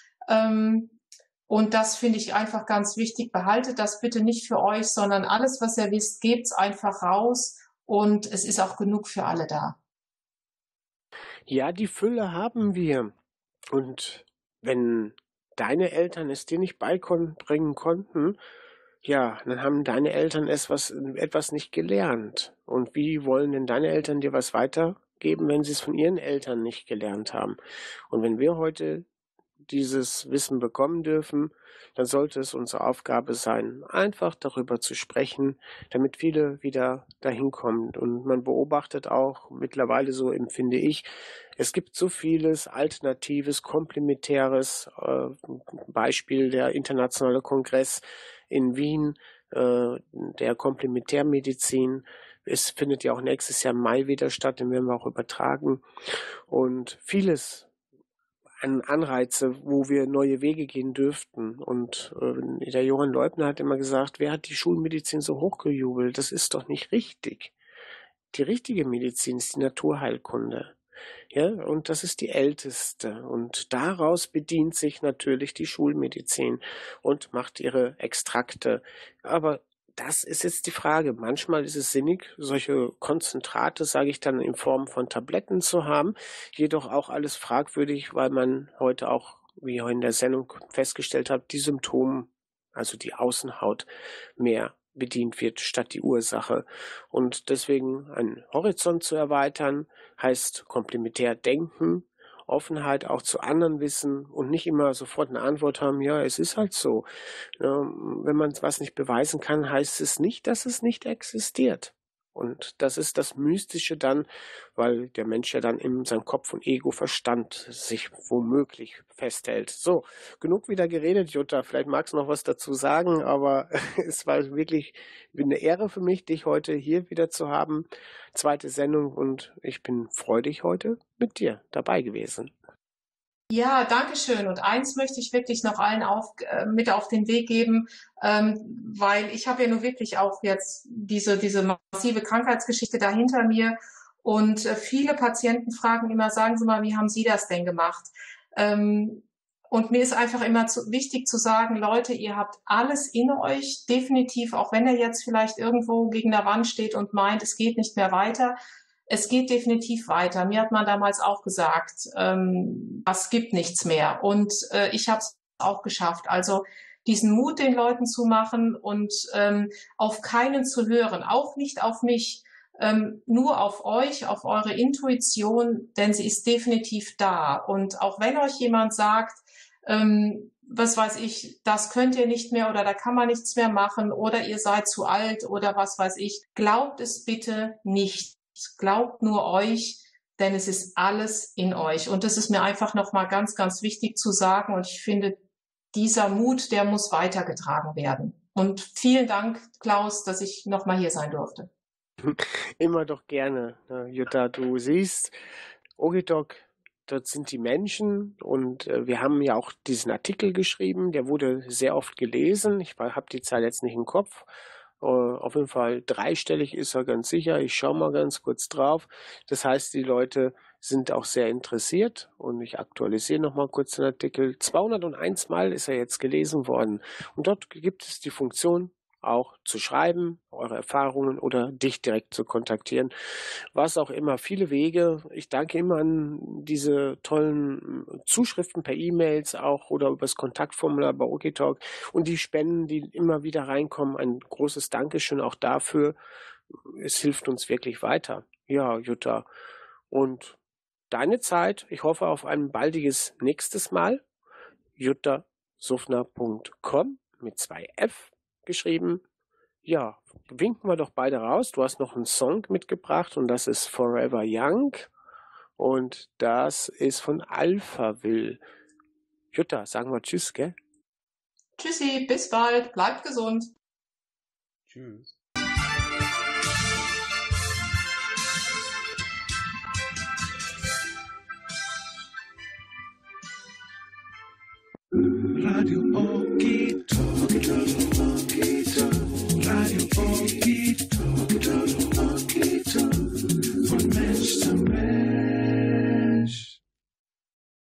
Und das finde ich einfach ganz wichtig. Behaltet das bitte nicht für euch, sondern alles, was ihr wisst, gebt's einfach raus. Und es ist auch genug für alle da. Ja, die Fülle haben wir. Und wenn deine Eltern es dir nicht beibringen konnten, ja, dann haben deine Eltern es was, etwas nicht gelernt. Und wie wollen denn deine Eltern dir was weitergeben, wenn sie es von ihren Eltern nicht gelernt haben? Und wenn wir heute dieses Wissen bekommen dürfen, dann sollte es unsere Aufgabe sein, einfach darüber zu sprechen, damit viele wieder dahin kommen. Und man beobachtet auch mittlerweile, so empfinde ich, es gibt so vieles Alternatives, Komplementäres, äh, Beispiel der Internationale Kongress in Wien, äh, der Komplementärmedizin. Es findet ja auch nächstes Jahr im Mai wieder statt, den werden wir auch übertragen. Und vieles an Anreize, wo wir neue Wege gehen dürften. Und äh, der Johann Leubner hat immer gesagt, wer hat die Schulmedizin so hochgejubelt? Das ist doch nicht richtig. Die richtige Medizin ist die Naturheilkunde. Ja, und das ist die älteste. Und daraus bedient sich natürlich die Schulmedizin und macht ihre Extrakte. Aber das ist jetzt die Frage. Manchmal ist es sinnig, solche Konzentrate, sage ich dann, in Form von Tabletten zu haben. Jedoch auch alles fragwürdig, weil man heute auch, wie ich in der Sendung festgestellt habe, die Symptome, also die Außenhaut, mehr bedient wird statt die Ursache. Und deswegen einen Horizont zu erweitern, heißt komplementär denken, Offenheit auch zu anderen Wissen und nicht immer sofort eine Antwort haben, ja, es ist halt so. Wenn man was nicht beweisen kann, heißt es nicht, dass es nicht existiert. Und das ist das Mystische dann, weil der Mensch ja dann in seinem Kopf und Ego-Verstand sich womöglich festhält. So, genug wieder geredet, Jutta. Vielleicht magst du noch was dazu sagen, aber es war wirklich eine Ehre für mich, dich heute hier wieder zu haben. Zweite Sendung und ich bin freudig heute mit dir dabei gewesen. Ja, danke schön. Und eins möchte ich wirklich noch allen auf, äh, mit auf den Weg geben, ähm, weil ich habe ja nur wirklich auch jetzt diese, diese massive Krankheitsgeschichte da hinter mir. Und äh, viele Patienten fragen immer, sagen Sie mal, wie haben Sie das denn gemacht? Ähm, und mir ist einfach immer zu, wichtig zu sagen, Leute, ihr habt alles in euch, definitiv, auch wenn ihr jetzt vielleicht irgendwo gegen der Wand steht und meint, es geht nicht mehr weiter. Es geht definitiv weiter. Mir hat man damals auch gesagt, ähm, es gibt nichts mehr. Und äh, ich habe es auch geschafft. Also diesen Mut den Leuten zu machen und ähm, auf keinen zu hören, auch nicht auf mich, ähm, nur auf euch, auf eure Intuition, denn sie ist definitiv da. Und auch wenn euch jemand sagt, ähm, was weiß ich, das könnt ihr nicht mehr oder da kann man nichts mehr machen oder ihr seid zu alt oder was weiß ich, glaubt es bitte nicht. Glaubt nur euch, denn es ist alles in euch. Und das ist mir einfach nochmal ganz, ganz wichtig zu sagen. Und ich finde, dieser Mut, der muss weitergetragen werden. Und vielen Dank, Klaus, dass ich nochmal hier sein durfte. Immer doch gerne, Jutta. Du siehst, Ogitok, dort sind die Menschen und äh, wir haben ja auch diesen Artikel geschrieben, der wurde sehr oft gelesen. Ich habe die Zahl jetzt nicht im Kopf. Uh, auf jeden Fall dreistellig ist er ganz sicher. Ich schaue mal ganz kurz drauf. Das heißt, die Leute sind auch sehr interessiert und ich aktualisiere noch mal kurz den Artikel. zweihunderteins Mal ist er jetzt gelesen worden und dort gibt es die Funktion auch zu schreiben, eure Erfahrungen oder dich direkt zu kontaktieren. Was auch immer, viele Wege. Ich danke immer an diese tollen Zuschriften per E-Mails auch oder über das Kontaktformular bei OKTalk und die Spenden, die immer wieder reinkommen. Ein großes Dankeschön auch dafür. Es hilft uns wirklich weiter. Ja, Jutta. Und deine Zeit, ich hoffe auf ein baldiges nächstes Mal. jutta suffner punkt com mit zwei F geschrieben. Ja, winken wir doch beide raus. Du hast noch einen Song mitgebracht und das ist Forever Young und das ist von Alphaville. Jutta, sagen wir Tschüss, gell? Tschüssi, bis bald, bleibt gesund. Tschüss. Radio